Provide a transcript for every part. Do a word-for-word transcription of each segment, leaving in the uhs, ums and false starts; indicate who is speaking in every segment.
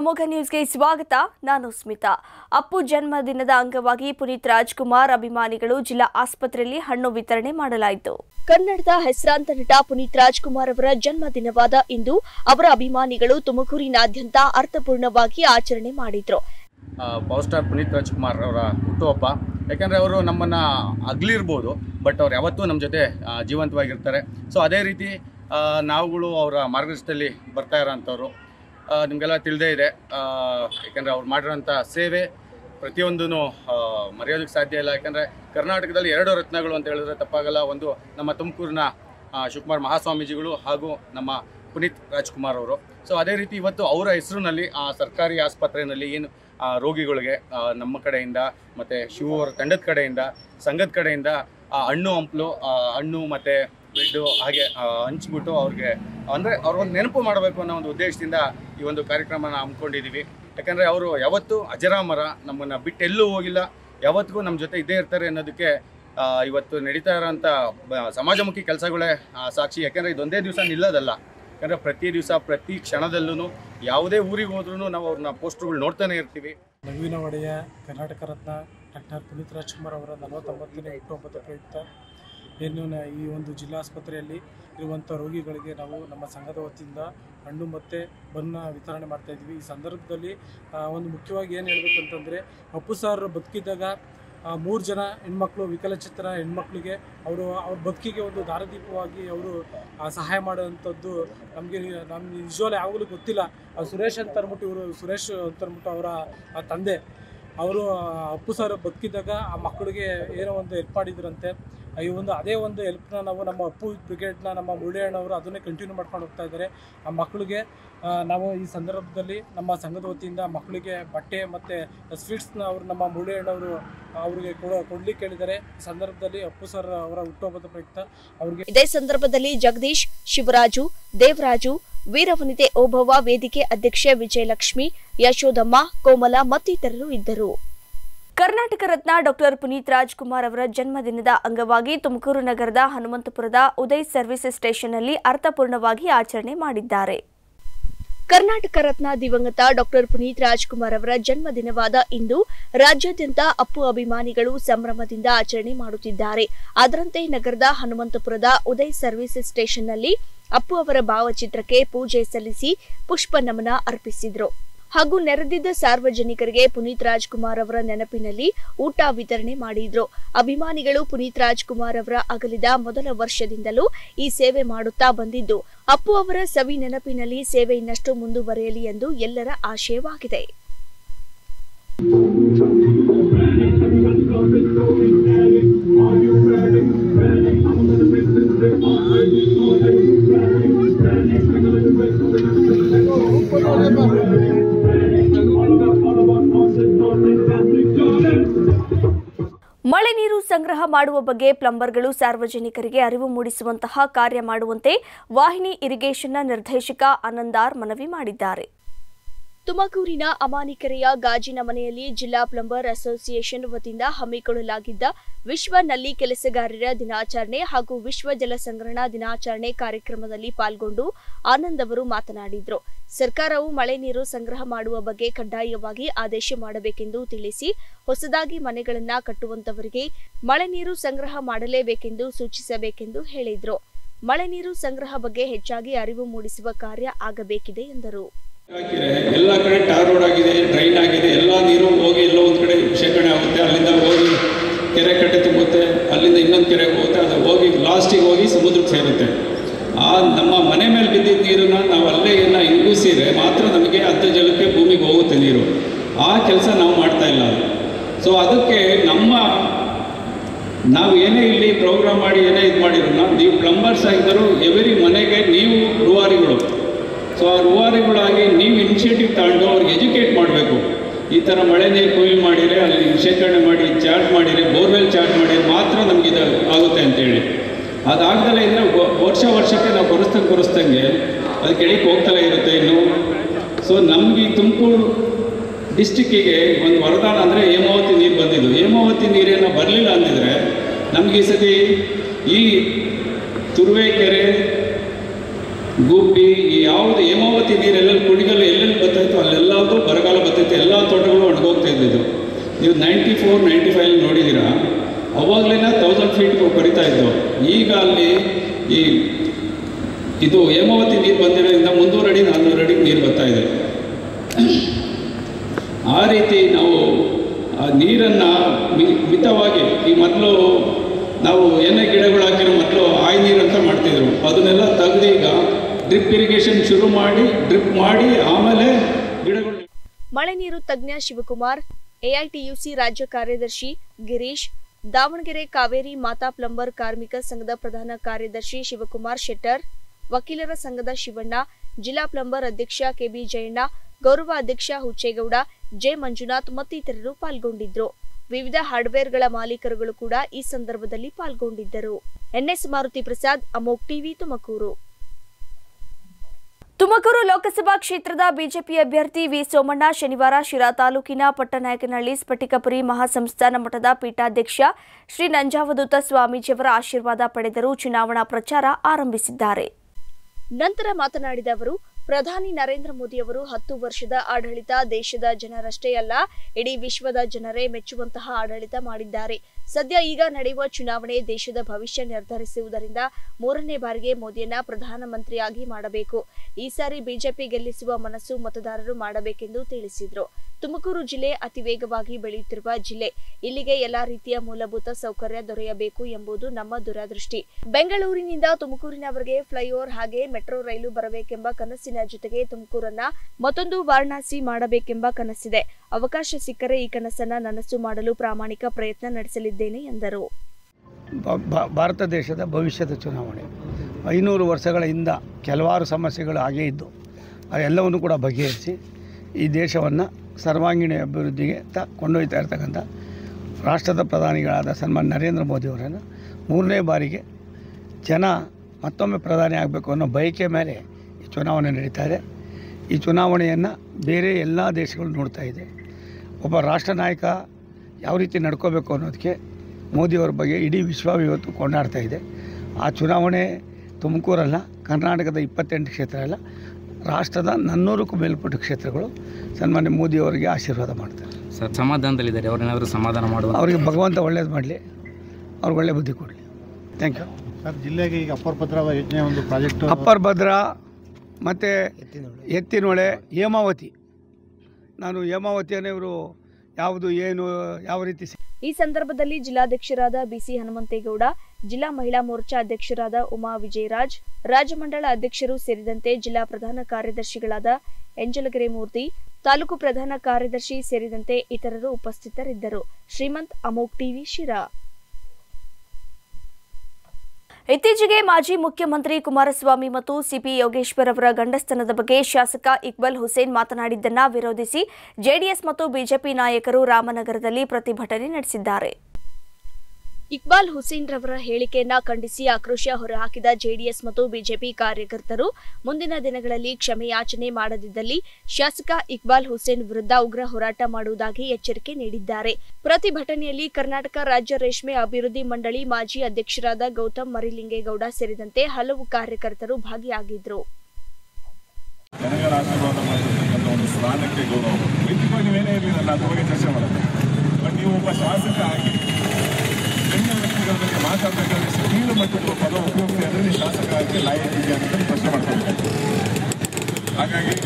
Speaker 1: ಅಮೋಘ ನ್ಯೂಸ್ಗೆ ಸ್ವಾಗತ. ನಾನು ಸ್ಮಿತಾ. ಅಪ್ಪು ಜನ್ಮದಿನದ ಅಂಗವಾಗಿ ಪುನೀತ್ ರಾಜ್ಕುಮಾರ್ ಅಭಿಮಾನಿಗಳು ಜಿಲ್ಲಾ ಆಸ್ಪತ್ರೆಯಲ್ಲಿ ಹಣ್ಣು ವಿತರಣೆ ಮಾಡಲಾಯಿತು. ಕನ್ನಡದ ಹೆಸರಾಂತ ನಟ ಪುನೀತ್ ರಾಜ್ಕುಮಾರ್ ಅವರ ಜನ್ಮದಿನವಾದ ಇಂದು ಅವರ ಅಭಿಮಾನಿಗಳು ತುಮಕೂರಿನಾದ್ಯಂತ ಅರ್ಥಪೂರ್ಣವಾಗಿ ಆಚರಣೆ ಮಾಡಿದ್ರು.
Speaker 2: ಪವರ್ ಸ್ಟಾರ್ ಪುನೀತ್ ರಾಜ್ಕುಮಾರ್ ಅವರ ಹುಟ್ಟುಹಬ್ಬ. ಯಾಕಂದರೆ ಅವರು ನಮ್ಮನ್ನು ಅಗಲಿರ್ಬೋದು, ಬಟ್ ಅವ್ರು ಯಾವತ್ತೂ ನಮ್ಮ ಜೊತೆ ಜೀವಂತವಾಗಿರ್ತಾರೆ. ಸೊ ಅದೇ ರೀತಿ ನಾವುಗಳು ಅವರ ಮಾರ್ಗದರ್ಶನದಲ್ಲಿ ಬರ್ತಾ ಇರೋಂಥವ್ರು. ನಿಮಗೆಲ್ಲ ತಿಳಿದೇ ಇದೆ, ಯಾಕೆಂದರೆ ಅವ್ರು ಮಾಡಿರೋಂಥ ಸೇವೆ ಪ್ರತಿಯೊಂದೂ ಮರೆಯೋದಕ್ಕೆ ಸಾಧ್ಯ ಇಲ್ಲ. ಯಾಕಂದರೆ ಕರ್ನಾಟಕದಲ್ಲಿ ಎರಡು ರತ್ನಗಳು ಅಂತ ಹೇಳಿದ್ರೆ ತಪ್ಪಾಗಲ್ಲ. ಒಂದು ನಮ್ಮ ತುಮಕೂರಿನ ಶಿವಕುಮಾರ್ ಮಹಾಸ್ವಾಮೀಜಿಗಳು ಹಾಗೂ ನಮ್ಮ ಪುನೀತ್ ರಾಜ್ಕುಮಾರ್ ಅವರು. ಸೊ ಅದೇ ರೀತಿ ಇವತ್ತು ಅವರ ಹೆಸರಿನಲ್ಲಿ ಆ ಸರ್ಕಾರಿ ಆಸ್ಪತ್ರೆಯಲ್ಲಿ ಏನು ರೋಗಿಗಳಿಗೆ ನಮ್ಮ ಕಡೆಯಿಂದ ಮತ್ತು ಶಿವ ಅವರ ತಂಡದ ಕಡೆಯಿಂದ ಸಂಘದ ಕಡೆಯಿಂದ ಹಣ್ಣು ಹಂಪಲು ಹಣ್ಣು ಮತ್ತು ಬ್ರೆಡ್ಡು ಹಾಗೆ ಹಂಚ್ಬಿಟ್ಟು ಅವ್ರಿಗೆ ಅಂದರೆ ಅವ್ರಿಗೊಂದು ನೆನಪು ಮಾಡಬೇಕು ಅನ್ನೋ ಒಂದು ಉದ್ದೇಶದಿಂದ ಈ ಒಂದು ಕಾರ್ಯಕ್ರಮನ ಹಮ್ಮಿಕೊಂಡಿದ್ದೀವಿ. ಯಾಕಂದರೆ ಅವರು ಯಾವತ್ತೂ ಅಜರಾಮರ, ನಮ್ಮನ್ನು ಬಿಟ್ಟು ಎಲ್ಲೂ ಹೋಗಿಲ್ಲ, ಯಾವತ್ತಿಗೂ ನಮ್ಮ ಜೊತೆ ಇದ್ದೇ ಇರ್ತಾರೆ ಅನ್ನೋದಕ್ಕೆ ಇವತ್ತು ನಡೀತಾ ಇರೋಂಥ ಸಮಾಜಮುಖಿ ಕೆಲಸಗಳೇ ಸಾಕ್ಷಿ. ಯಾಕೆಂದರೆ ಇದೊಂದೇ ದಿವಸ ನಿಲ್ಲೋದಲ್ಲ. ಯಾಕಂದರೆ ಪ್ರತಿ ದಿವಸ ಪ್ರತಿ ಕ್ಷಣದಲ್ಲೂ ಯಾವುದೇ ಊರಿಗೆ ಹೋದ್ರೂ ನಾವು ಅವ್ರನ್ನ ಪೋಸ್ಟರ್ಗಳು ನೋಡ್ತಾನೆ ಇರ್ತೀವಿ.
Speaker 3: ನವೀನ ಒಡೆಯ ಕರ್ನಾಟಕ ರತ್ನ ಡಾಕ್ಟರ್ ಪುನೀತ್ ರಾಜ್ಕುಮಾರ್ ಅವರ ನಲವತ್ತೊಂಬತ್ತನೇ ಹುಟ್ಟುಹಬ್ಬದ ಪ್ರಯುಕ್ತ ಏನು ಈ ಒಂದು ಜಿಲ್ಲಾ ಆಸ್ಪತ್ರೆಯಲ್ಲಿ ಇರುವಂಥ ರೋಗಿಗಳಿಗೆ ನಾವು ನಮ್ಮ ಸಂಘದ ವತಿಯಿಂದ ಹಣ್ಣು ಮತ್ತು ಬನ್ನ ವಿತರಣೆ ಮಾಡ್ತಾಯಿದ್ವಿ. ಈ ಸಂದರ್ಭದಲ್ಲಿ ಒಂದು ಮುಖ್ಯವಾಗಿ ಏನು ಹೇಳಬೇಕಂತಂದರೆ, ಅಪ್ಪು ಸರ್ ಬದುಕಿದ್ದಾಗ ಮೂರು ಜನ ಹೆಣ್ಮಕ್ಳು ವಿಕಲಚೇತನ ಹೆಣ್ಮಕ್ಳಿಗೆ ಅವರು ಅವ್ರ ಬದುಕಿಗೆ ಒಂದು ದಾರಿದೀಪವಾಗಿ ಅವರು ಸಹಾಯ ಮಾಡೋವಂಥದ್ದು ನಮಗೆ ನಮ್ಗೆ ನಿಜವಾಗ್ಲೂ ಯಾವಾಗಲೂ ಗೊತ್ತಿಲ್ಲ. ಸುರೇಶ್ ಅಂತ ಅಂದ್ಬಿಟ್ಟು ಇವರು ಸುರೇಶ್ ಅಂತ ಅಂದ್ಬಿಟ್ಟು ಅವರ ತಂದೆ ಅವರು ಅಪ್ಪು ಸರ್ ಬದುಕಿದ್ದಾಗ ಆ ಮಕ್ಕಳಿಗೆ ಏನೋ ಒಂದು ಹೆಲ್ಪ್ ಮಾಡಿದ್ರಂತೆ. ಈ ಒಂದು ಅದೇ ಒಂದು ಹೆಲ್ಪ್ನ ನಾವು ನಮ್ಮ ಅಪ್ಪು ಬ್ರಿಗೇಡ್ನ ನಮ್ಮ ಮುರಳಿಯಣ್ಣವರು ಅದನ್ನೇ ಕಂಟಿನ್ಯೂ ಮಾಡ್ಕೊಂಡು ಹೋಗ್ತಾ ಇದ್ದಾರೆ. ಆ ಮಕ್ಕಳಿಗೆ ನಾವು ಈ ಸಂದರ್ಭದಲ್ಲಿ ನಮ್ಮ ಸಂಘದ ವತಿಯಿಂದ ಮಕ್ಕಳಿಗೆ ಬಟ್ಟೆ ಮತ್ತು ಸ್ವೀಟ್ಸ್ನ ಅವರು ನಮ್ಮ ಮುರಳಿಯಣ್ಣವರು ಅವರಿಗೆ ಕೊಡ್ಲಿಕ್ಕೆ ಹೇಳಿದ್ದಾರೆ. ಈ ಸಂದರ್ಭದಲ್ಲಿ ಅಪ್ಪು ಸರ್ ಅವರ ಹುಟ್ಟುಹಬ್ಬದ ಪ್ರಯುಕ್ತ ಅವರಿಗೆ
Speaker 1: ಇದೇ ಸಂದರ್ಭದಲ್ಲಿ ಜಗದೀಶ್, ಶಿವರಾಜು, ದೇವರಾಜು, ವೀರವನಿತೆ ಓಬವ್ವ, ವೇದಿಕೆ ಅಧ್ಯಕ್ಷೆ ವಿಜಯಲಕ್ಷ್ಮಿ, ಯಶೋದಮ್ಮ, ಕೋಮಲ ಮತ್ತಿತರರು ಇದ್ದರು. ಕರ್ನಾಟಕ ರತ್ನ ಡಾಕ್ಟರ್ ಪುನೀತ್ ರಾಜ್ಕುಮಾರ್ ಅವರ ಜನ್ಮದಿನದ ಅಂಗವಾಗಿ ತುಮಕೂರು ನಗರದ ಹನುಮಂತಪುರದ ಉದಯ್ ಸರ್ವಿಸ್ ಸ್ಟೇಷನ್ನಲ್ಲಿ ಅರ್ಥಪೂರ್ಣವಾಗಿ ಆಚರಣೆ ಮಾಡಿದ್ದಾರೆ. ಕರ್ನಾಟಕ ರತ್ನ ದಿವಂಗತ ಡಾಕ್ಟರ್ ಪುನೀತ್ ರಾಜ್ಕುಮಾರ್ ಅವರ ಜನ್ಮದಿನವಾದ ಇಂದು ರಾಜ್ಯಾದ್ಯಂತ ಅಪ್ಪು ಅಭಿಮಾನಿಗಳು ಸಂಭ್ರಮದಿಂದ ಆಚರಣೆ ಮಾಡುತ್ತಿದ್ದಾರೆ. ಅದರಂತೆ ನಗರದ ಹನುಮಂತಪುರದ ಉದಯ್ ಸರ್ವಿಸ್ ಸ್ಟೇಷನ್ನಲ್ಲಿ ಅಪ್ಪು ಅವರ ಭಾವಚಿತ್ರಕ್ಕೆ ಪೂಜೆ ಸಲ್ಲಿಸಿ ಪುಷ್ಪ ನಮನ ಅರ್ಪಿಸಿದರು. ಹಾಗೂ ನೆರೆದಿದ್ದ ಸಾರ್ವಜನಿಕರಿಗೆ ಪುನೀತ್ ರಾಜ್ಕುಮಾರ್ ಅವರ ನೆನಪಿನಲ್ಲಿ ಊಟ ವಿತರಣೆ ಮಾಡಿದ್ರು. ಅಭಿಮಾನಿಗಳು ಪುನೀತ್ ರಾಜ್ಕುಮಾರ್ ಅವರ ಅಗಲಿದ ಮೊದಲ ವರ್ಷದಿಂದಲೂ ಈ ಸೇವೆ ಮಾಡುತ್ತಾ ಬಂದಿದ್ದು, ಅಪ್ಪು ಅವರ ಸವಿ ನೆನಪಿನಲ್ಲಿ ಸೇವೆ ಇನ್ನಷ್ಟು ಮುಂದುವರೆಯಲಿ ಎಂದು ಎಲ್ಲರ ಆಶಯವಾಗಿದೆ. ಮಳೆ ನೀರು ಸಂಗ್ರಹ ಮಾಡುವ ಬಗ್ಗೆ ಪ್ಲಂಬರ್ಗಳು ಸಾರ್ವಜನಿಕರಿಗೆ ಅರಿವು ಮೂಡಿಸುವಂತಹ ಕಾರ್ಯ ಮಾಡುವಂತೆ ವಾಹಿನಿ ಇರಿಗೇಷನ್ನ ನಿರ್ದೇಶಕ ಆನಂದಾರ್ ಮನವಿ ಮಾಡಿದ್ದಾರೆ. ತುಮಕೂರಿನ ಅಮಾನಿಕೆರೆಯ ಗಾಜಿನ ಮನೆಯಲ್ಲಿ ಜಿಲ್ಲಾ ಪ್ಲಂಬರ್ ಅಸೋಸಿಯೇಷನ್ ವತಿಯಿಂದ ಹಮ್ಮಿಕೊಳ್ಳಲಾಗಿದ್ದ ವಿಶ್ವ ನಲ್ಲಿ ಕೆಲಸಗಾರರ ದಿನಾಚರಣೆ ಹಾಗೂ ವಿಶ್ವ ಜಲ ಸಂಗ್ರಹಣಾ ದಿನಾಚರಣೆ ಕಾರ್ಯಕ್ರಮದಲ್ಲಿ ಪಾಲ್ಗೊಂಡು ಆನಂದ್ ಅವರು ಮಾತನಾಡಿದರು. ಸರ್ಕಾರವು ಮಳೆ ನೀರು ಸಂಗ್ರಹ ಮಾಡುವ ಬಗ್ಗೆ ಕಡ್ಡಾಯವಾಗಿ ಆದೇಶ ಮಾಡಬೇಕೆಂದು ತಿಳಿಸಿ, ಹೊಸದಾಗಿ ಮನೆಗಳನ್ನು ಕಟ್ಟುವಂತವರಿಗೆ ಮಳೆ ನೀರು ಸಂಗ್ರಹ ಮಾಡಲೇಬೇಕೆಂದು ಸೂಚಿಸಬೇಕೆಂದು ಹೇಳಿದರು. ಮಳೆ ನೀರು ಸಂಗ್ರಹ ಬಗ್ಗೆ ಹೆಚ್ಚಾಗಿ ಅರಿವು ಮೂಡಿಸುವ ಕಾರ್ಯ ಆಗಬೇಕಿದೆ ಎಂದರು.
Speaker 4: ಎಲ್ಲ ಕಡೆ ಟಾರ್ ರೋಡ್ ಆಗಿದೆ, ಡ್ರೈನ್ ಆಗಿದೆ, ಎಲ್ಲ ನೀರು ಹೋಗಿ ಎಲ್ಲೋ ಒಂದು ಕಡೆ ಶೇಖರಣೆ ಆಗುತ್ತೆ. ಅಲ್ಲಿಂದ ಹೋಗಿ ಕೆರೆ ಕಟ್ಟೆ ತುಂಬುತ್ತೆ, ಅಲ್ಲಿಂದ ಇನ್ನೊಂದು ಕೆರೆಗೆ ಹೋಗುತ್ತೆ, ಅದು ಹೋಗಿ ಲಾಸ್ಟಿಗೆ ಹೋಗಿ ಸಮುದ್ರಕ್ಕೆ ಸೇರುತ್ತೆ. ಆ ನಮ್ಮ ಮನೆ ಮೇಲೆ ಬಿದ್ದಿದ್ದ ನೀರನ್ನು ನಾವು ಅಲ್ಲೇ ಎಲ್ಲ ಇಂಗಿಸಿದರೆ ಮಾತ್ರ ನಮಗೆ ಅಂತರ್ಜಲಕ್ಕೆ ಭೂಮಿಗೆ ಹೋಗುತ್ತೆ ನೀರು. ಆ ಕೆಲಸ ನಾವು ಮಾಡ್ತಾ ಇಲ್ಲ. ಸೊ ಅದಕ್ಕೆ ನಮ್ಮ ನಾವು ಏನೇ ಇಲ್ಲಿ ಪ್ರೋಗ್ರಾಮ್ ಮಾಡಿ ಏನೇ ಇದು ಮಾಡಿರೋಲ್ಲ, ನೀವು ಪ್ಲಂಬರ್ಸ್ ಆಗಿದ್ದರೂ ಎವರಿ ಮನೆಗೆ ನೀವು ರೂವಾರಿಗಳು. ಸೊ ಆ ರೂವಾರಿಗಳಾಗಿ ನೀವು ಇನಿಷಿಯೇಟಿವ್ ತಗೊಂಡು ಅವ್ರಿಗೆ ಎಜುಕೇಟ್ ಮಾಡಬೇಕು. ಈ ಥರ ಮಳೆ ನೀರು ಕೊಯ್ಲು ಮಾಡಿದರೆ, ಅಲ್ಲಿ ಶೇಖರಣೆ ಮಾಡಿ ಚಾರ್ಜ್ ಮಾಡಿದರೆ, ಬೋರ್ವೆಲ್ ಚಾರ್ಜ್ ಮಾಡಿದರೆ ಮಾತ್ರ ನಮ್ಗೆ ಇದು ಆಗುತ್ತೆ ಅಂತೇಳಿ. ಅದಾಗ್ದಲೇ ಇದ್ದರೆ ವರ್ಷ ವರ್ಷಕ್ಕೆ ನಾವು ಕೊರಿಸ್ತಂಗೆ ಕೊರಿಸ್ತಂಗೆ ಅದು ಕೆಳಕ್ಕೆ ಹೋಗ್ತಲೇ ಇರುತ್ತೆ ಇನ್ನು. ಸೊ ನಮಗೆ ತುಮಕೂರು ಡಿಸ್ಟಿಕ್ಕಿಗೆ ಒಂದು ವರದಾನ ಅಂದರೆ ಹೇಮಾವತಿ ನೀರು ಬಂದಿದ್ದು. ಹೇಮಾವತಿ ನೀರೇನು ಬರಲಿಲ್ಲ ಅಂದಿದ್ರೆ ನಮಗೆ ಈ ಸತಿ ಈ ತುರುವೇಕೆರೆ ಗುಬ್ಬಿ ಯಾವುದು ಹೇಮಾವತಿ ನೀರು ಎಲ್ಲೆಲ್ಲಿ ಕುಣಿಗಲ್ಲು ಎಲ್ಲೆಲ್ಲಿ ಬರ್ತಾಯಿತ್ತು ಅಲ್ಲೆಲ್ಲದೂ ಬರಗಾಲ ಬರ್ತಾಯಿತ್ತು, ಎಲ್ಲ ತೋಟಗಳು ಒಣಗೋಗ್ತಾ ಇದ್ದಿದ್ದು. ನೀವು ನೈಂಟಿ ಫೋರ್ ನೈಂಟಿ ಫೈವ್ ನೋಡಿದ್ದೀರಾ, ಅವಾಗಲೇ ತೌಸಂಡ್ ಫೀಟ್ ಬರಿತಾ ಇದ್ದು. ಈಗ ಅಲ್ಲಿ ಈ ಇದು ಹೇಮಾವತಿ ನೀರು ಬಂದಿರೋದ್ರಿಂದ ಮುನ್ನೂರು ಅಡಿ ನಾನ್ನೂರು ಅಡಿ ನೀರು ಬರ್ತಾ ಇದೆ. ಆ ರೀತಿ ನಾವು ಆ ನೀರನ್ನು ಮಿತವಾಗಿ, ಈ ಮೊದಲು ನಾವು ಏನೇ ಗಿಡಗಳು ಹಾಕಿರೋ ಮೊದಲು ಆಯ್ ನೀರು ಅಂತ ಮಾಡ್ತಿದ್ರು, ಅದನ್ನೆಲ್ಲ ತೆಗೆದು ಈಗ ಡ್ರಿಪ್ ಇರಿಗೇಷನ್ ಶುರು ಮಾಡಿ ಡ್ರಿಪ್ ಮಾಡಿ ಆಮೇಲೆ ಗಿಡಗಳು.
Speaker 1: ಮಳೆ ನೀರು ತಜ್ಞ ಶಿವಕುಮಾರ್, ಎಐಟಿಯುಸಿ ರಾಜ್ಯ ಕಾರ್ಯದರ್ಶಿ ಗಿರೀಶ್, ದಾವಣಗೆರೆ ಕಾವೇರಿ ಮಾತಾ ಪ್ಲಂಬರ್ ಕಾರ್ಮಿಕ ಸಂಘದ ಪ್ರಧಾನ ಕಾರ್ಯದರ್ಶಿ ಶಿವಕುಮಾರ್ ಶೆಟ್ಟರ್, ವಕೀಲರ ಸಂಘದ ಶಿವಣ್ಣ, ಜಿಲ್ಲಾ ಪ್ಲಂಬರ್ ಅಧ್ಯಕ್ಷ ಕೆಬಿ ಜಯಣ್ಣ, ಗೌರವ ಅಧ್ಯಕ್ಷ ಹುಚ್ಚೇಗೌಡ, ಜೆ ಮಂಜುನಾಥ್ ಮತ್ತಿತರರು ಪಾಲ್ಗೊಂಡಿದ್ದರು. ವಿವಿಧ ಹಾರ್ಡ್ವೇರ್ಗಳ ಮಾಲೀಕರುಗಳು ಕೂಡ ಈ ಸಂದರ್ಭದಲ್ಲಿ ಪಾಲ್ಗೊಂಡಿದ್ದರು. ಎನ್ಎಸ್ ಮಾರುತಿ ಪ್ರಸಾದ್, ಅಮೋಕ್ ಟಿವಿ, ತುಮಕೂರು. ತುಮಕೂರು ಲೋಕಸಭಾ ಕ್ಷೇತ್ರದ ಬಿಜೆಪಿ ಅಭ್ಯರ್ಥಿ ವಿ ಸೋಮಣ್ಣ ಶನಿವಾರ ಶಿರಾ ತಾಲೂಕಿನ ಪಟ್ಟನಾಯಕನಹಳ್ಳಿ ಸ್ಫಟಿಕಪುರಿ ಮಹಾಸಂಸ್ಥಾನ ಮಠದ ಪೀಠಾಧ್ಯಕ್ಷ ಶ್ರೀ ನಂಜಾವಧೂತ ಸ್ವಾಮೀಜಿಯವರ ಆಶೀರ್ವಾದ ಪಡೆದರು ಚುನಾವಣಾ ಪ್ರಚಾರ ಆರಂಭಿಸಿದ್ದಾರೆ. ನಂತರ ಮಾತನಾಡಿದ ಅವರು, ಪ್ರಧಾನಿ ನರೇಂದ್ರ ಮೋದಿಯವರು ಹತ್ತು ವರ್ಷದ ಆಡಳಿತ ದೇಶದ ಜನರಷ್ಟೇ ಅಲ್ಲ, ಇಡೀ ವಿಶ್ವದ ಜನರೇ ಮೆಚ್ಚುವಂತಹ ಆಡಳಿತ ಮಾಡಿದ್ದಾರೆ. ಸದ್ಯ ಈಗ ನಡೆಯುವ ಚುನಾವಣೆ ದೇಶದ ಭವಿಷ್ಯ ನಿರ್ಧರಿಸುವುದರಿಂದ ಮೂರನೇ ಬಾರಿಗೆ ಮೋದಿಯನ್ನ ಪ್ರಧಾನಮಂತ್ರಿಯಾಗಿ ಮಾಡಬೇಕು. ಈ ಸಾರಿ ಬಿಜೆಪಿ ಗೆಲ್ಲಿಸುವ ಮನಸ್ಸು ಮತದಾರರು ಮಾಡಬೇಕೆಂದು ತಿಳಿಸಿದರು. ತುಮಕೂರು ಜಿಲ್ಲೆ ಅತಿ ವೇಗವಾಗಿ ಬೆಳೆಯುತ್ತಿರುವ ಜಿಲ್ಲೆ. ಇಲ್ಲಿಗೆ ಎಲ್ಲಾ ರೀತಿಯ ಮೂಲಭೂತ ಸೌಕರ್ಯ ದೊರೆಯಬೇಕು ಎಂಬುದು ನಮ್ಮ ದುರದೃಷ್ಟಿ. ಬೆಂಗಳೂರಿನಿಂದ ತುಮಕೂರಿನವರೆಗೆ ಫ್ಲೈಓವರ್ ಹಾಗೆ ಮೆಟ್ರೋ ರೈಲು ಬರಬೇಕೆಂಬ ಕನಸಿನ ಜೊತೆಗೆ ತುಮಕೂರನ್ನ ಮತ್ತೊಂದು ವಾರಣಾಸಿ ಮಾಡಬೇಕೆಂಬ ಕನಸಿದೆ. ಅವಕಾಶ ಸಿಕ್ಕರೆ ಈ ಕನಸನ್ನ ನನಸು ಮಾಡಲು ಪ್ರಾಮಾಣಿಕ ಪ್ರಯತ್ನ ನಡೆಸಲಿದ್ದೇನೆ ಎಂದರು.
Speaker 5: ಭಾರತ ದೇಶದ ಭವಿಷ್ಯದ ಚುನಾವಣೆ ಐನೂರು ವರ್ಷಗಳ ಹಿಂದ ಕೆಲವಾರು ಸಮಸ್ಯೆಗಳು ಹಾಗೇ ಇದ್ದು ಎಲ್ಲವನ್ನು ಕೂಡ ಬಗೆಹರಿಸಿ ಈ ದೇಶವನ್ನು ಸರ್ವಾಂಗೀಣ ಅಭಿವೃದ್ಧಿಗೆ ತ ಕೊಂಡೊಯ್ತಾ ಇರ್ತಕ್ಕಂಥ ರಾಷ್ಟ್ರದ ಪ್ರಧಾನಿಗಳಾದ ಸನ್ಮಾನ್ಯ ನರೇಂದ್ರ ಮೋದಿಯವರನ್ನು ಮೂರನೇ ಬಾರಿಗೆ ಜನ ಮತ್ತೊಮ್ಮೆ ಪ್ರಧಾನಿ ಆಗಬೇಕು ಅನ್ನೋ ಬಯಕೆ ಮೇಲೆ ಈ ಚುನಾವಣೆ ನಡೀತಾ ಇದೆ. ಈ ಚುನಾವಣೆಯನ್ನು ಬೇರೆ ಎಲ್ಲ ದೇಶಗಳು ನೋಡ್ತಾ ಇದೆ. ಒಬ್ಬ ರಾಷ್ಟ್ರ ನಾಯಕ ಯಾವ ರೀತಿ ನಡ್ಕೋಬೇಕು ಅನ್ನೋದಕ್ಕೆ ಮೋದಿಯವರ ಬಗ್ಗೆ ಇಡೀ ವಿಶ್ವ ಇವತ್ತು ಕೊಂಡಾಡ್ತಾ ಇದೆ. ಆ ಚುನಾವಣೆ ತುಮಕೂರಲ್ಲ, ಕರ್ನಾಟಕದ ಇಪ್ಪತ್ತೆಂಟು ಕ್ಷೇತ್ರ ಅಲ್ಲ, ರಾಷ್ಟ್ರದ ನಾನ್ನೂರಕ್ಕೂ ಮೇಲ್ಪಟ್ಟ ಕ್ಷೇತ್ರಗಳು ಸನ್ಮಾನ್ಯ ಮೋದಿಯವರಿಗೆ ಆಶೀರ್ವಾದ ಮಾಡ್ತಾರೆ.
Speaker 6: ಸರ್ ಸಮಾಧಾನದಲ್ಲಿದ್ದಾರೆ, ಅವ್ರನ್ನೇನಾದರೂ ಸಮಾಧಾನ ಮಾಡುವ
Speaker 5: ಅವರಿಗೆ ಭಗವಂತ ಒಳ್ಳೇದು ಮಾಡಲಿ, ಅವ್ರಿಗೆ ಒಳ್ಳೆ ಬುದ್ಧಿ ಕೊಡಲಿ. Thank you
Speaker 7: sir. ಜಿಲ್ಲೆಗೆ ಈಗ ಅಪ್ಪರ್ ಭದ್ರಾ ಯೋಜನೆ ಒಂದು ಪ್ರಾಜೆಕ್ಟ್,
Speaker 5: ಅಪ್ಪರ್ ಭದ್ರಾ ಮತ್ತು ಎತ್ತಿನೊಳೆ, ಹೇಮಾವತಿ. ನಾನು ಹೇಮಾವತಿಯನ್ನು ಇವರು ಯಾವುದು ಏನು ಯಾವ ರೀತಿ.
Speaker 1: ಈ ಸಂದರ್ಭದಲ್ಲಿ ಜಿಲ್ಲಾಧ್ಯಕ್ಷರಾದ ಬಿಸಿ ಹನುಮಂತೇಗೌಡ, ಜಿಲ್ಲಾ ಮಹಿಳಾ ಮೋರ್ಚಾ ಅಧ್ಯಕ್ಷರಾದ ಉಮಾ ವಿಜಯರಾಜ್, ರಾಜ್ಯ ಮಂಡಳ ಅಧ್ಯಕ್ಷರು ಸೇರಿದಂತೆ ಜಿಲ್ಲಾ ಪ್ರಧಾನ ಕಾರ್ಯದರ್ಶಿಗಳಾದ ಎಂಜಲಗೆರೆ ಮೂರ್ತಿ, ತಾಲೂಕು ಪ್ರಧಾನ ಕಾರ್ಯದರ್ಶಿ ಸೇರಿದಂತೆ ಇತರರು ಉಪಸ್ಥಿತರಿದ್ದರು. ಶ್ರೀಮಂತ್, ಅಮೋಕ್ ಟಿವಿ, ಶಿರಾ. ಇತ್ತೀಚೆಗೆ ಮಾಜಿ ಮುಖ್ಯಮಂತ್ರಿ ಕುಮಾರಸ್ವಾಮಿ ಮತ್ತು ಸಿಪಿ ಯೋಗೇಶ್ವರ್ ಅವರ ಗಂಡಸ್ತನದ ಬಗ್ಗೆ ಶಾಸಕ ಇಕ್ಬಾಲ್ ಹುಸೇನ್ ಮಾತನಾಡಿದ್ದನ್ನು ವಿರೋಧಿಸಿ ಜೆಡಿಎಸ್ ಮತ್ತು ಬಿಜೆಪಿ ನಾಯಕರು ರಾಮನಗರದಲ್ಲಿ ಪ್ರತಿಭಟನೆ ನಡೆಸಿದ್ದಾರೆ. ಇಕ್ಬಾಲ್ ಹುಸೇನ್ ರವರ ಹೇಳಿಕೆಯನ್ನ ಖಂಡಿಸಿ ಆಕ್ರೋಶ ಹೊರಹಾಕಿದ ಜೆಡಿಎಸ್ ಮತ್ತು ಬಿಜೆಪಿ ಕಾರ್ಯಕರ್ತರು ಮುಂದಿನ ದಿನಗಳಲ್ಲಿ ಕ್ಷಮೆಯಾಚನೆ ಮಾಡದಿದ್ದಲ್ಲಿ ಶಾಸಕ ಇಕ್ಬಾಲ್ ಹುಸೇನ್ ವಿರುದ್ಧ ಉಗ್ರ ಹೋರಾಟ ಮಾಡುವುದಾಗಿ ಎಚ್ಚರಿಕೆ ನೀಡಿದ್ದಾರೆ. ಪ್ರತಿಭಟನೆಯಲ್ಲಿ ಕರ್ನಾಟಕ ರಾಜ್ಯ ರೇಷ್ಮೆ ಅಭಿವೃದ್ಧಿ ಮಂಡಳಿ ಮಾಜಿ ಅಧ್ಯಕ್ಷರಾದ ಗೌತಮ್ ಮರಿಲಿಂಗೇಗೌಡ ಸೇರಿದಂತೆ ಹಲವು ಕಾರ್ಯಕರ್ತರು ಭಾಗಿಯಾಗಿದ್ದರು.
Speaker 8: ಬಗ್ಗೆ ಮಾತಾಡಬೇಕಾದ್ರೆ ಕೀಳು ಮಟ್ಟದ ಪದ ಉಪಯೋಗಿಸಿ ಅಂದರೆ ನೀವು ಶಾಸಕ ಆಗಿ ಲಾಯಕ್ ಇದೆಯಾ ಅಂತ ಪ್ರಶ್ನೆ ಮಾಡ್ಕೊಳ್ಬೇಕು. ಹಾಗಾಗಿ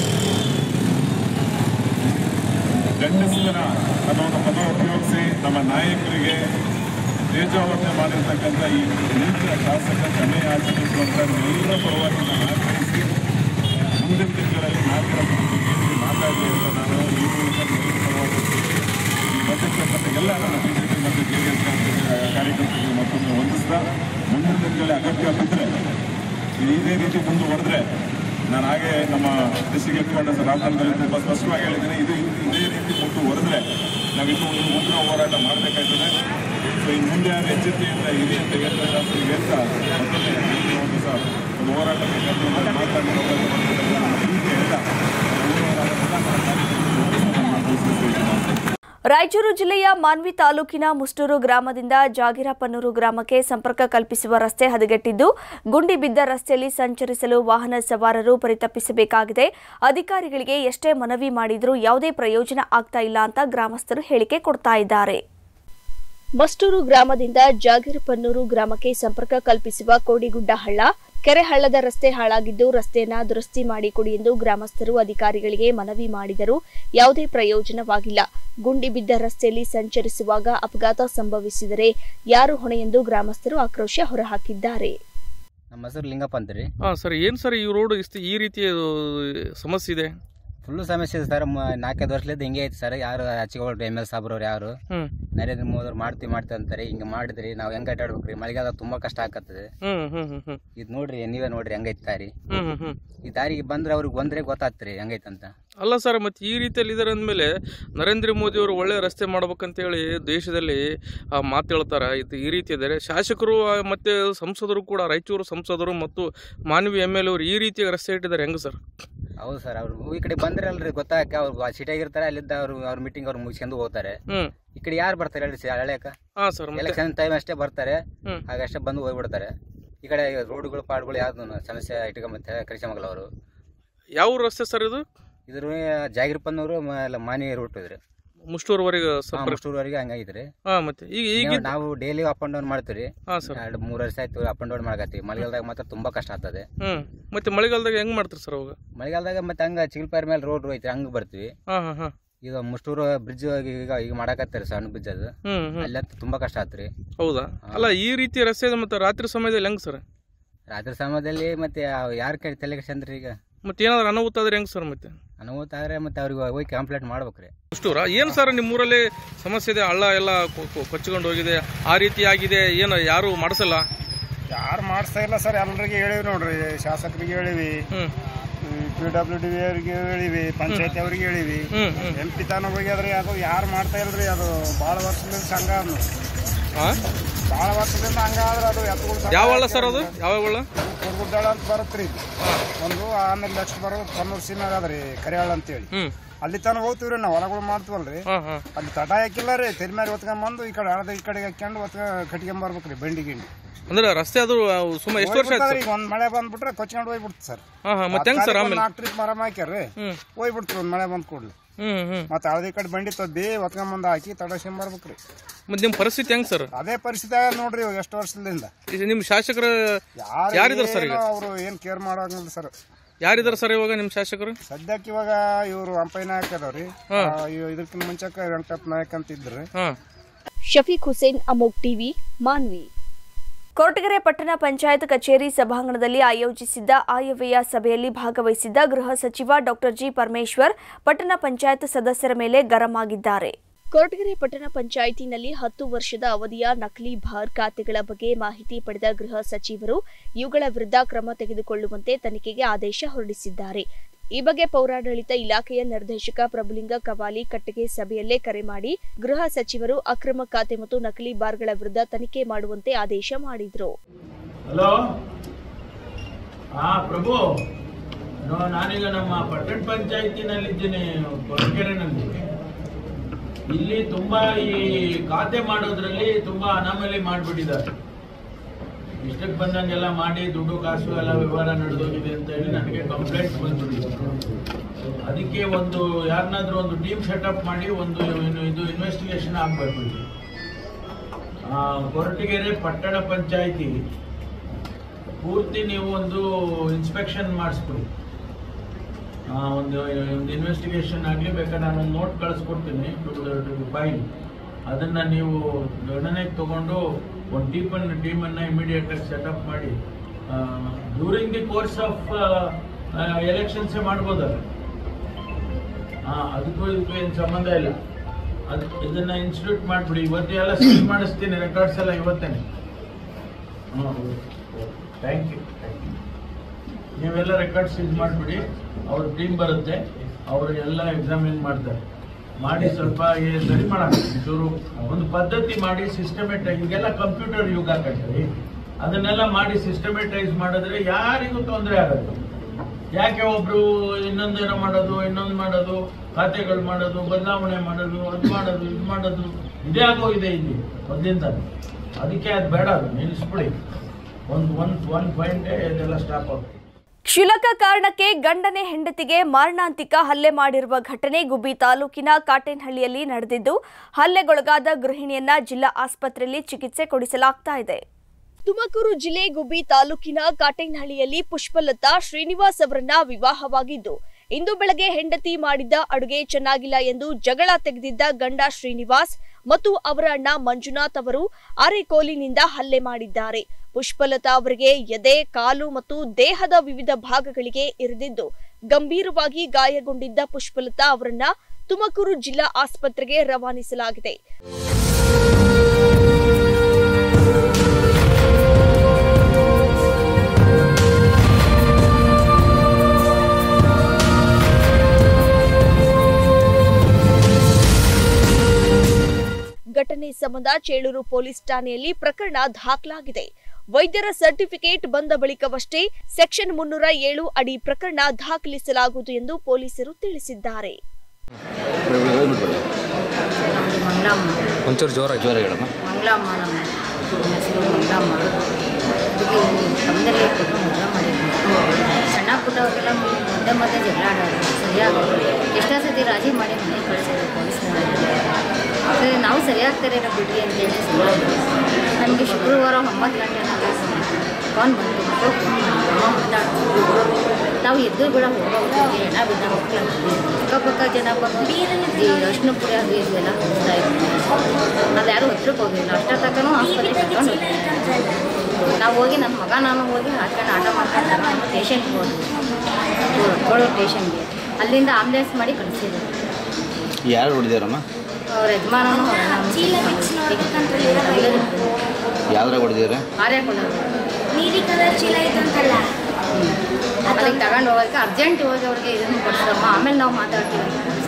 Speaker 8: ಗಂಡಸಿನ ಅನ್ನೋ ಒಂದು ಪದ ಉಪಯೋಗಿಸಿ ನಮ್ಮ ನಾಯಕರಿಗೆ ತೇಜಾವಧನೆ ಮಾಡಿರ್ತಕ್ಕಂಥ ಈ ನೀತಿಯ ಶಾಸಕ ಕ್ಷಮೆ ಯಾಚಿಸುವಂಥ ಎಲ್ಲ ಪರವಾಗಿ ನಾನು ಆಗ್ರಹಿಸಿ ಮುಂದಿನ ತಿಂಗಳಲ್ಲಿ ನಾಲ್ಕರ ಮಾತಾಡಲಿ ಅಂತ ನಾನು ಈ ಮೂಲಕ ಪರವಾಗಿ ಬಂದಿರ್ತಕ್ಕಂಥ ಎಲ್ಲ ನನ್ನ ಬಿಜೆಪಿ ಮತ್ತು ಜೆ ಡಿ ಎಸ್ ಕಾರ್ಯಕರ್ತರಿಗೆ ಮತ್ತೊಮ್ಮೆ ವಂದಿಸ್ತಾ ಮುಂದಿನ ದಿನಗಳಲ್ಲಿ ಅಗತ್ಯ ಬಿದ್ದರೆ ಇದೇ ರೀತಿ ಮುಂದುವರೆದ್ರೆ ನಾನು ಹಾಗೆ ನಮ್ಮ ಡಿಸ್ಟ್ರಿಕ್ಟ್ ಹೆಡ್ ಕ್ವಾರ್ಟರ್ಸ್ ರಾಮನಗರದಲ್ಲಿ ತುಂಬ ಸ್ಪಷ್ಟವಾಗಿ ಹೇಳಿದ್ದೀನಿ, ಇದು ಇದೇ ರೀತಿ ಮುಂದುವರೆದ್ರೆ ನಾವಿನ್ನೂ ಒಂದು ಉಗ್ರ ಹೋರಾಟ ಮಾಡಬೇಕಾಗ್ತದೆ. ಸೊ ಇನ್ನು ಮುಂದೆ ಯಾರು ಎಚ್ಚರಿಕೆಯಿಂದ ಇರಿ ಅಂತ ಹೇಳ್ತಾ ಶಾಸಕರಿಗೆ ಅಂತ ಮತ್ತೊಮ್ಮೆ ಒಂದು ಸಹ ಒಂದು ಹೋರಾಟಕ್ಕೆ ಮಾತಾಡಿರೋ ಹೀಗೆ ಎಲ್ಲ
Speaker 1: ರಾಯಚೂರು ಜಿಲ್ಲೆಯ ಮಾನ್ವಿ ತಾಲೂಕಿನ ಮುಷ್ಟೂರು ಗ್ರಾಮದಿಂದ ಜಾಗಿರಪನ್ನೂರು ಗ್ರಾಮಕ್ಕೆ ಸಂಪರ್ಕ ಕಲ್ಪಿಸುವ ರಸ್ತೆ ಹದಗೆಟ್ಟಿದ್ದು ಗುಂಡಿ ಬಿದ್ದ ರಸ್ತೆಯಲ್ಲಿ ಸಂಚರಿಸಲು ವಾಹನ ಸವಾರರು ಪರಿತಪಿಸಬೇಕಾಗಿದೆ. ಅಧಿಕಾರಿಗಳಿಗೆ ಎಷ್ಟೇ ಮನವಿ ಮಾಡಿದರೂ ಯಾವುದೇ ಪ್ರಯೋಜನ ಆಗ್ತಾ ಇಲ್ಲ ಅಂತ ಗ್ರಾಮಸ್ಥರು ಹೇಳಿಕೆ ಕೊಡ್ತಾ ಇದ್ದಾರೆ. ಮಷ್ಟೂರು ಗ್ರಾಮದಿಂದ ಜಾಗಿರಪನ್ನೂರು ಗ್ರಾಮಕ್ಕೆ ಸಂಪರ್ಕ ಕಲ್ಪಿಸುವ ಕೋಡಿಗುಡ್ಡ ಹಳ್ಳ ಕೆರೆ ಹಳ್ಳದ ರಸ್ತೆ ಹಾಳಾಗಿದ್ದು ರಸ್ತೆಯನ್ನು ದುರಸ್ತಿ ಮಾಡಿಕೊಡಿ ಎಂದು ಗ್ರಾಮಸ್ಥರು ಅಧಿಕಾರಿಗಳಿಗೆ ಮನವಿ ಮಾಡಿದರೂ ಯಾವುದೇ ಪ್ರಯೋಜನವಾಗಿಲ್ಲ. ಗುಂಡಿ ಬಿದ್ದ ರಸ್ತೆಯಲ್ಲಿ ಸಂಚರಿಸುವಾಗ ಅಪಘಾತ ಸಂಭವಿಸಿದರೆ ಯಾರು ಹೊಣೆ ಎಂದು ಗ್ರಾಮಸ್ಥರು ಆಕ್ರೋಶ ಹೊರಹಾಕಿದ್ದಾರೆ.
Speaker 9: ನಮ್ಮ ಹೆಸರು ಲಿಂಗಪ್ಪ ಅಂತೀರಿ.
Speaker 10: ಹಾಂ ಸರ್, ಏನು ಸರ್ ಈ ರೋಡ್ ಇಷ್ಟು ಈ ರೀತಿಯ ಸಮಸ್ಯೆ ಇದೆ?
Speaker 9: ಫುಲ್ಲು ಸಮಸ್ಯೆ ಇದೆ ಸರ್. ನಾಲ್ಕೈದು ವರ್ಷದಿಂದ ಹಿಂಗೆ ಐತೆ ಸರ್. ಯಾರು ಹಚ್ಕೊಳ್ರಿ ಎಮ್ ಎಲ್ ಸಾಬ್ರವ್ರು ಯಾರು ನರೇಂದ್ರ ಮೋದಿ ಅವ್ರು ಮಾಡ್ತೀವಿ ಮಾಡ್ತೀವಿ ಅಂತಾರೆ. ಹಿಂಗೆ ಮಾಡಿದ್ರಿ ನಾವು ಹೆಂಗೆ ಅಡ್ಡಾಡ್ಬೇಕ್ರಿ? ಮಳೆಗಾಲ ತುಂಬಾ ಕಷ್ಟ ಆಗತ್ತದೆ. ಇದು ನೋಡ್ರಿ, ನೀವೇ ನೋಡ್ರಿ ಹೆಂಗೈತೆ ದಾರಿ. ಈ ದಾರಿಗೆ ಬಂದ್ರೆ ಅವ್ರಿಗೆ ಬಂದ್ರೆ ಗೊತ್ತಾಗ್ತರಿ ಹೆಂಗೈತಂತ.
Speaker 10: ಅಲ್ಲ ಸರ್, ಮತ್ತೆ ಈ ರೀತಿಯಲ್ಲಿ ಇದಾರೆ ಅಂದಮೇಲೆ ನರೇಂದ್ರ ಮೋದಿ ಅವರು ಒಳ್ಳೆ ರಸ್ತೆ ಮಾಡ್ಬೇಕಂತೇಳಿ ದೇಶದಲ್ಲಿ ಮಾತು ಹೇಳ್ತಾರೆ. ಇದು ಈ ರೀತಿ ಇದ್ದಾರೆ. ಶಾಸಕರು ಮತ್ತೆ ಸಂಸದರು ಕೂಡ, ರಾಯಚೂರು ಸಂಸದರು ಮತ್ತು ಮಾನ್ವಿ ಎಮ್ ಎಲ್ ಅವರು ಈ ರೀತಿಯ ರಸ್ತೆ ಇಟ್ಟಿದ್ದಾರೆ. ಹೆಂಗೆ ಸರ್?
Speaker 9: ಹೌದು ಸರ್, ಅವ್ರು ಈ ಕಡೆ ಬಂದ್ರೆ ಅಲ್ರಿ ಗೊತ್ತಾಗ ಅವ್ರು ಸಿಟಿಯಾಗಿರ್ತಾರೆ. ಅಲ್ಲಿದ್ದ ಅವ್ರು ಅವ್ರ ಮೀಟಿಂಗ್ ಅವ್ರು ಮುಗಿಸ್ಕೊಂಡು ಹೋಗ್ತಾರೆ. ಈ ಕಡೆ ಯಾರು ಬರ್ತಾರೆ ಹೇಳಿ ಹಳ್ಯಾಕ? ಎಲೆಕ್ಷನ್ ಟೈಮ್ ಅಷ್ಟೇ ಬರ್ತಾರೆ, ಹಾಗಷ್ಟೇ ಬಂದು ಹೋಗ್ಬಿಡ್ತಾರೆ. ಈ ಕಡೆ ರೋಡ್ಗಳು ಪಾಡ್ಗಳು ಯಾವ್ದು ಸಮಸ್ಯೆ ಇಟ್ಕೊಂಬಂತ ಕರಿಸಮಂಗಲ ಅವರು.
Speaker 10: ಯಾವ ರಸ್ತೆ ಸರ್ ಇದು?
Speaker 9: ಇದ್ರ ಜಾಗಿರಪನ್ನೂರು ಮಾನಿ ರೂಟ್ ಇದ್ರಿ,
Speaker 10: ಮುಷ್ಟೂರ್ವರೆಗೆ
Speaker 9: ಮುಷ್ಟೂರ್ವರೆಗೆ ಹಂಗಾಗಿದ್ರಿ.
Speaker 10: ಮತ್ತೆ ಈಗ
Speaker 9: ನಾವು ಡೈಲಿ ಅಪ್ ಅಂಡ್ ಡೌನ್ ಮಾಡ್ತೀವಿ. ಎರಡು ಮೂರು ವರ್ಷ ಆಯ್ತು ಅಪ್ ಅಂಡ್ ಡೌನ್ ಮಾಡಕತ್ತೀವಿ. ಮಳೆಗಾಲದಾಗ ಮಾತ್ರ ತುಂಬಾ ಕಷ್ಟ ಆಗ್ತದೆ.
Speaker 10: ಮತ್ತೆ ಮಳೆಗಾಲದಾಗ ಹೆಂಗ್ ಮಾಡ್ತೀರಿ ಸರ್ ಅವಾಗ?
Speaker 9: ಮಳೆಗಾಲದಾಗ ಮತ್ತೆ ಹಂಗ ಚಿಲ್ಪಾರ್ ಮೇಲೆ ರೋಡ್ ಐತ್ರಿ, ಹಂಗ ಬರ್ತೀವಿ. ಈಗ ಮುಷ್ಟೂರು ಬ್ರಿಡ್ಜ್ ಈಗ ಈಗ ಮಾಡಕತ್ತಾರೆ, ಸಣ್ಣ ಬ್ರಿಡ್ಜ್ ಅದು. ಅಲ್ಲ ತುಂಬಾ ಕಷ್ಟ ಆತ್ರಿ.
Speaker 10: ಹೌದಾ? ಅಲ್ಲ, ಈ ರೀತಿ ರಸ್ತೆ ಮತ್ತೆ ರಾತ್ರಿ ಸಮಯದಲ್ಲಿ ಹೆಂಗ್ ಸರ್?
Speaker 9: ರಾತ್ರಿ ಸಮಯದಲ್ಲಿ ಮತ್ತೆ ಯಾರ ಕೈ ತಲೆ ಕೆಡ್ಸಂದ್ರಿ? ಈಗ
Speaker 10: ಮತ್ತೆ ಏನಾದ್ರು ಅನಾಹುತ ಆದ್ರೆ ಹೆಂಗ್ ಸರ್? ಮತ್ತೆ
Speaker 9: ಅನಾಹುತ ಆದ್ರೆ ಮತ್ತೆ ಅವ್ರಿಗೆ ಹೋಗಿ ಕಂಪ್ಲೇಂಟ್ ಮಾಡ್ಬೇಕ್ರಿ.
Speaker 10: ಅಷ್ಟೂರ ಏನ್ ಸರ್ ನಿಮ್ಮ ಊರಲ್ಲಿ ಸಮಸ್ಯೆ ಇದೆ? ಹಳ್ಳ ಎಲ್ಲ ಕೊಚ್ಕೊಂಡು ಹೋಗಿದೆ, ಆ ರೀತಿ ಆಗಿದೆ. ಏನು ಯಾರು ಮಾಡಿಸಲ್ಲ?
Speaker 11: ಯಾರು ಮಾಡಿಸ್ತಾ ಇಲ್ಲ ಸರ್. ಎಲ್ಲರಿಗೆ ಹೇಳಿವಿ ನೋಡ್ರಿ, ಶಾಸಕರಿಗೆ ಹೇಳಿವಿ, ಪಿ ಡಬ್ಲ್ಯೂ ಡಿ ಅವರಿಗೆ ಹೇಳಿವಿ, ಪಂಚಾಯತಿ ಅವ್ರಿಗೆ ಹೇಳಿವಿ, ಎಂ ಪಿ ತಾನ ಹೋಗ್ಯಾದ್ರಿ. ಅದು ಯಾರು ಮಾಡ್ತಾ ಇಲ್ರಿ. ಅದು ಭಾಳ ವರ್ಷದಿಂದ ಸಂಘ ಅದು, ಭಾಳ ವರ್ಷದಿಂದ ಹಂಗ ಆದ್ರೆ ಅದು ಎತ್ತುಗಳು.
Speaker 10: ಯಾವ ಹಳ್ಳ ಸರ್ ಅದು? ಯಾವ ಹಳ್ಳ?
Speaker 11: ಕೊರಗುಡ್ಡಾಳ ಅಂತ ಬರುತ್ರಿ ಒಂದು. ಆಮೇಲೆ ನೆಕ್ಸ್ಟ್ ಬರೋದು ಕನ್ನೂರು ಸೀಮೆಗೆ ಅದ್ರಿ ಕರಿಯಾಳ ಅಂತೇಳಿ. ಅಲ್ಲಿ ತಾನ ಹೋಗ್ತಿವ್ರಿ ನಾವು, ಹೊಲಗಳು ಮಾಡ್ತೀವಲ್ರಿ. ಅಲ್ಲಿ ತಟ ಹಾಕಿಲ್ಲ ರೀ, ತೆರಿ ಮೇಲೆ ಹೊತ್ಕೊಂಡ್ ಬಂದು ಈ ಕಡೆ ಹಳದ ಈ ಕಡೆಗೆ ಹಾಕೊಂಡು ಹೊತ್ಕ ಕಟ್ಕೊಂಡ್ ಬರ್ಬೇಕ್ರಿ ಬೆಂಡಿ ಗಿಂಡಿ.
Speaker 10: ಅಂದ್ರೆ ರಸ್ತೆ ಅದು ಸುಮಾರು ಎಷ್ಟು ವರ್ಷ ಆಯ್ತು?
Speaker 11: ಈಗ ಒಂದ್ ಮಳೆ ಬಂದ್ಬಿಟ್ರೆ ಕೊಚ್ಕೊಂಡು ಹೋಗ್ಬಿಡ್ತು ಸರ್. ನಾಲ್ಕು ಟ್ರಿಪ್ ಮರ ಹಾಕ್ಯಾರ್ರಿ, ಹೋಗ್ಬಿಡ್ತೀರಿ ಒಂದ್ ಮಳೆ ಬಂದ್ ಕೂಡ್ಲಿ. ಮತ್ತೆ ಹಳದಿ ಕಡೆ ಬಂಡಿ ತದ್ದಿ ಹೊತ್ಕೊಂಡ್ ಬಂದ್ ಹಾಕಿ ತಡಸ್ಕೊಂಡ್ ಬರ್ಬೇಕ್ರಿ.
Speaker 10: ಮತ್ತೆ ನಿಮ್ ಪರಿಸ್ಥಿತಿ ಹೆಂಗ್ ಸರ್?
Speaker 11: ಅದೇ ಪರಿಸ್ಥಿತಿ ನೋಡ್ರಿ ಇವಾಗ ಎಷ್ಟು ವರ್ಷದಿಂದ.
Speaker 10: ನಿಮ್ ಶಾಸಕರು ಯಾರಿದಾರ ಸರ್?
Speaker 11: ಅವರು ಏನ್ ಕೇರ್ ಮಾಡೋಂಗಿಲ್ಲ ಸರ್.
Speaker 10: ಯಾರಿದಾರ ಸರ್ ಇವಾಗ ನಿಮ್ ಶಾಸಕರು?
Speaker 11: ಸದ್ಯಕ್ಕೆ ಇವಾಗ ಇವರು ಅಂಪೈ ನಾಯಕ್ ಅದಾವ್ರಿ. ಇದಕ್ಕಿಂತ ಮುಂಚೆಕ ವೆಂಕಟಪ್ಪ ನಾಯಕ್ ಅಂತ ಇದ್ರಿ.
Speaker 1: ಶಫೀಕ್ ಹುಸೇನ್, ಅಮೋಕ್ ಟಿವಿ, ಮಾನ್ವಿ. ಕೊರಟಗೆರೆ ಪಟ್ಟಣ ಪಂಚಾಯತ್ ಕಚೇರಿ ಸಭಾಂಗಣದಲ್ಲಿ ಆಯೋಜಿಸಿದ್ದ ಆಯವ್ಯಯ ಸಭೆಯಲ್ಲಿ ಭಾಗವಹಿಸಿದ್ದ ಗೃಹ ಸಚಿವ ಡಾಕ್ಟರ್ ಜಿ ಪರಮೇಶ್ವರ್ ಪಟ್ಟಣ ಪಂಚಾಯತ್ ಸದಸ್ಯರ ಮೇಲೆ ಗರಂ ಆಗಿದ್ದಾರೆ. ಕೊರಟಗೆರೆ ಪಟ್ಟಣ ಪಂಚಾಯಿತಿನಲ್ಲಿ ಹತ್ತು ವರ್ಷದ ಅವಧಿಯ ನಕಲಿ ಬಾರ್ ಖಾತೆಗಳ ಬಗ್ಗೆ ಮಾಹಿತಿ ಪಡೆದ ಗೃಹ ಸಚಿವರು ಇವುಗಳ ವಿರುದ್ಧ ಕ್ರಮ ತೆಗೆದುಕೊಳ್ಳುವಂತೆ ತನಿಖೆಗೆ ಆದೇಶ ಹೊರಡಿಸಿದ್ದಾರೆ. ಈ ಬಗ್ಗೆ ಪೌರಾಡಳಿತ ಇಲಾಖೆಯ ನಿರ್ದೇಶಕ ಪ್ರಭುಲಿಂಗ ಕವಾಲಿ ಕಟ್ಟೆಗೆ ಸಭೆಯಲ್ಲೇ ಕರೆ ಮಾಡಿ ಗೃಹ ಸಚಿವರು ಅಕ್ರಮ ಖಾತೆ ಮತ್ತು ನಕಲಿ ಬಾರ್ಗಳ ವಿರುದ್ಧ ತನಿಖೆ ಮಾಡುವಂತೆ ಆದೇಶ ಮಾಡಿದ್ರು.
Speaker 12: ಹಲೋ, ಹಾ ಪ್ರಭು, ನಾನೀಗ ನಮ್ಮ ಪಟ್ಟಣ ಪಂಚಾಯತಿನಲ್ಲಿದ್ದೀನಿ, ಕೊರಟಗೆರೆನಲ್ಲಿ. ಇಲ್ಲಿ ತುಂಬಾ ಈ ಖಾತೆ ಮಾಡೋದ್ರಲ್ಲಿ ತುಂಬಾ ಅನಾಮಲಿ ಮಾಡಿಬಿಟ್ಟಿದ್ದಾರೆ. ಇಷ್ಟಕ್ಕೆ ಬಂದಂಗೆಲ್ಲ ಮಾಡಿ ದುಡ್ಡು ಕಾಸು ಎಲ್ಲ ವ್ಯವಹಾರ ನಡೆದೋಗಿದೆ ಅಂತ ಹೇಳಿ ನನಗೆ ಕಂಪ್ಲೇಂಟ್ಸ್ ಬಂದ್ಬಿಟ್ಟಿದೆ. ಅದಕ್ಕೆ ಒಂದು ಯಾರನ್ನಾದ್ರೂ ಒಂದು ಟೀಮ್ ಸೆಟಪ್ ಮಾಡಿ ಒಂದು ಇದು ಇನ್ವೆಸ್ಟಿಗೇಷನ್ ಆಗಬೇಕು. ಕೊರಟಗೆರೆ ಪಟ್ಟಣ ಪಂಚಾಯಿತಿ ಪೂರ್ತಿ ನೀವು ಒಂದು ಇನ್ಸ್ಪೆಕ್ಷನ್ ಮಾಡಿಸ್ಬಿಡಿ. ಒಂದು ಒಂದು ಇನ್ವೆಸ್ಟಿಗೇಷನ್ ಆಗಲಿ, ಬೇಕಾದ್ರೆ ನಾನೊಂದು ನೋಟ್ ಕಳಿಸ್ಕೊಡ್ತೀನಿ ಫೈಲ್, ಅದನ್ನು ನೀವು ಗಣನೆಗೆ ತಗೊಂಡು ಒಂದು ಟೀಮನ್ನು ಟೀಮನ್ನು ಇಮಿಡಿಯೇಟಾಗಿ ಸೆಟಪ್ ಮಾಡಿ ಡ್ಯೂರಿಂಗ್ ದಿ ಕೋರ್ಸ್ ಆಫ್ ಎಲೆಕ್ಷನ್ಸೇ ಮಾಡ್ಬೋದಲ್ಲ. ಹಾಂ, ಅದಕ್ಕೂ ಇದಕ್ಕೂ ಏನು ಸಂಬಂಧ ಇಲ್ಲ. ಅದು ಇದನ್ನು ಇನ್ಸ್ಟಿಟ್ಯೂಟ್ ಮಾಡಿಬಿಡಿ. ಇವತ್ತೇ ಎಲ್ಲ ಸೀಲ್ ಮಾಡಿಸ್ತೀನಿ, ರೆಕಾರ್ಡ್ಸ್ ಎಲ್ಲ ಇವತ್ತೇನೆ. ಹಾಂ, ಥ್ಯಾಂಕ್ ಯು ಥ್ಯಾಂಕ್ ಯು ನೀವೆಲ್ಲ ರೆಕಾರ್ಡ್ಸ್ ಇದು ಮಾಡಿಬಿಡಿ. ಅವ್ರ ಟೀಮ್ ಬರುತ್ತೆ, ಅವರಿಗೆಲ್ಲ ಎಕ್ಸಾಮಿನ್ ಮಾಡ್ತಾರೆ. ಮಾಡಿ ಸ್ವಲ್ಪ ಸರಿ ಮಾಡಬೇಕು. ಒಂದು ಪದ್ಧತಿ ಮಾಡಿ ಸಿಸ್ಟಮೆಟೈಸ್, ಈಗೆಲ್ಲ ಕಂಪ್ಯೂಟರ್ ಯುಗ ಕಟ್ಟಿ ಅದನ್ನೆಲ್ಲ ಮಾಡಿ ಸಿಸ್ಟಮೆಟೈಸ್ ಮಾಡಿದ್ರೆ ಯಾರಿಗೂ ತೊಂದರೆ ಆಗುತ್ತೆ. ಯಾಕೆ ಒಬ್ರು ಇನ್ನೊಂದೇನೋ ಮಾಡೋದು, ಇನ್ನೊಂದು ಮಾಡೋದು, ಖಾತೆಗಳು ಮಾಡೋದು, ಬದಲಾವಣೆ ಮಾಡೋದು, ಅದು ಮಾಡೋದು, ಇದು ಮಾಡೋದು, ಇದೇ ಆಗೋಗಿದೆ ಇಲ್ಲಿ ಮೊದಲಿಂದ. ಅದಕ್ಕೆ ಅದು ಬೇಡ, ಅದು ನಿಲ್ಲಿಸ್ಬಿಡಿ. ಒಂದು ಒನ್ ಒನ್ ಪಾಯಿಂಟೇ ಇದೆಲ್ಲ ಸ್ಟಾಪ್ ಆಗುತ್ತೆ.
Speaker 1: ಕ್ಷುಲ್ಲಕ ಕಾರಣಕ್ಕೆ ಗಂಡನೇ ಹೆಂಡತಿಗೆ ಮಾರಣಾಂತಿಕ ಹಲ್ಲೆ ಮಾಡಿರುವ ಘಟನೆ ಗುಬ್ಬಿ ತಾಲೂಕಿನ ಕಾಟೇನಹಳ್ಳಿಯಲ್ಲಿ ನಡೆದಿದ್ದು, ಹಲ್ಲೆಗೊಳಗಾದ ಗೃಹಿಣಿಯನ್ನ ಜಿಲ್ಲಾ ಆಸ್ಪತ್ರೆಯಲ್ಲಿ ಚಿಕಿತ್ಸೆ ಕೊಡಿಸಲಾಗ್ತಾ ಇದೆ. ತುಮಕೂರು ಜಿಲ್ಲೆ ಗುಬ್ಬಿ ತಾಲೂಕಿನ ಕಾಟೇನಹಳ್ಳಿಯಲ್ಲಿ ಪುಷ್ಪಲತಾ ಶ್ರೀನಿವಾಸ್ ಅವರನ್ನ ವಿವಾಹವಾಗಿದ್ದು, ಇಂದು ಬೆಳಗ್ಗೆ ಹೆಂಡತಿ ಮಾಡಿದ್ದ ಅಡುಗೆ ಚೆನ್ನಾಗಿಲ್ಲ ಎಂದು ಜಗಳ ತೆಗೆದಿದ್ದ ಗಂಡ ಶ್ರೀನಿವಾಸ್ ಮತ್ತು ಅವರ ಅಣ್ಣ ಮಂಜುನಾಥ್ ಅವರು ಅರೆಕೋಲಿನಿಂದ ಹಲ್ಲೆ ಮಾಡಿದ್ದಾರೆ. ಪುಷ್ಪಲತಾ ಅವರಿಗೆ ಎದೆ, ಕಾಲು ಮತ್ತು ದೇಹದ ವಿವಿಧ ಭಾಗಗಳಿಗೆ ಇರಿದಿದ್ದು, ಗಂಭೀರವಾಗಿ ಗಾಯಗೊಂಡಿದ್ದ ಪುಷ್ಪಲತಾ ಅವರನ್ನ ತುಮಕೂರು ಜಿಲ್ಲಾ ಆಸ್ಪತ್ರೆಗೆ ರವಾನಿಸಲಾಗಿದೆ. ಘಟನೆ ಸಂಬಂಧ ಚೇಳೂರು ಪೊಲೀಸ್ ಠಾಣೆಯಲ್ಲಿ ಪ್ರಕರಣ ದಾಖಲಾಗಿದೆ. ವೈದ್ಯರ ಸರ್ಟಿಫಿಕೇಟ್ ಬಂದ ಬಳಿಕವಷ್ಟೇ ಸೆಕ್ಷನ್ ಮುನ್ನೂರ ಏಳು ಅಡಿ ಪ್ರಕರಣ ದಾಖಲಿಸಲಾಗುವುದು ಎಂದು ಪೊಲೀಸರು ತಿಳಿಸಿದ್ದಾರೆ.
Speaker 6: ಒಂಚೂರು ಜೋರ ಜೋರ ಹೇಳಮ್ಮ.
Speaker 13: ಸಣ್ಣ ಪುಟ್ಟವಾಗೆಲ್ಲ ಮಧ್ಯೆ ಮಧ್ಯೆ ಜಗಳ ಆಡೋದು ಸರಿಯಾಗೋದು. ಎಷ್ಟೋ ಸತಿ ರಾಜಿ ಮಾಡಿ ಮನೆಗೆ ಕಳಿಸೋದು ಪೊಲೀಸ್ನವರಿಗೆ. ನಾವು ಸರಿಯಾಗ್ತಾರೆ ನಾವು ಬಿಡ್ರಿ ಅಂತೇಳಿ ಸರಿಯಾಗಿ ನಮಗೆ ಶುಕ್ರವಾರ ಒಂಬತ್ತು ಗಂಟೆ ನಾವು ಫೋನ್ ಬಂತು, ಮಕ್ಕಳು ಫೋನ್ ಮಾಡಿ ಅಮ್ಮ ಮಾತಾಡ್ತಿದ್ರು. ನಾವು ಎದ್ದು ಕೂಡ ಹೋಗೋಗ್ತೀವಿ, ಎಣ್ಣ ಬಿದ್ದ ಮಕ್ಕಳು ಅಕ್ಕಪಕ್ಕ ಜನ ಬಂದು ಈ ಅರ್ಶಿನ ಪುಡಿ ಅದು ಇದೆಲ್ಲ ಹೋಗ್ತಾ ಇದ್ವಿ. ಅದು ಯಾರು ಹತ್ರಕ್ಕೆ ಹೋಗಿಲ್ಲ. ಅಷ್ಟ ತನಕನೂ ಆಸ್ಪತ್ರೆಗೆ ಕರ್ಕೊಂಡು ಹೋಗ್ತೀವಿ. ನಾವು ಹೋಗಿ ನನ್ನ ಮಗ ನಾನು ಹೋಗಿ ಹಾಕೊಂಡು ಆಟ ಮಾಡ್ಕೊಂಡು ನಮ್ಮ ಸ್ಟೇಷನ್ಗೆ ಹೋದ್ವಿ, ಕೋಳೂರು ಸ್ಟೇಷನ್ಗೆ. ಅಲ್ಲಿಂದ ಆಂಬುಲೆನ್ಸ್ ಮಾಡಿ ಕಳಿಸಿದ್ರು.
Speaker 14: ಯಾರು ಹೊಡೆದಿರಮ್ಮ?
Speaker 13: ಅವ್ರ ಯಜಮಾನನು
Speaker 14: ಯಾವ್ದ್ರ ಹೊಡೆದಿರ?
Speaker 13: ಆರ್ಯ ಕೊಡೋದು ನೀಲಿ ಕಲರ್ ಚೀಲ ಇತ್ತಂತಲ್ಲ, ಅಲ್ಲಿಗೆ ತಗೊಂಡು ಹೋಗೋಕ್ಕೆ ಅರ್ಜೆಂಟ್ ಹೋಗಿ ಅವ್ರಿಗೆ ಇದನ್ನು ಕೊಡ್ಸಮ್ಮ, ಆಮೇಲೆ ನಾವು ಮಾತಾಡ್ತೀವಿ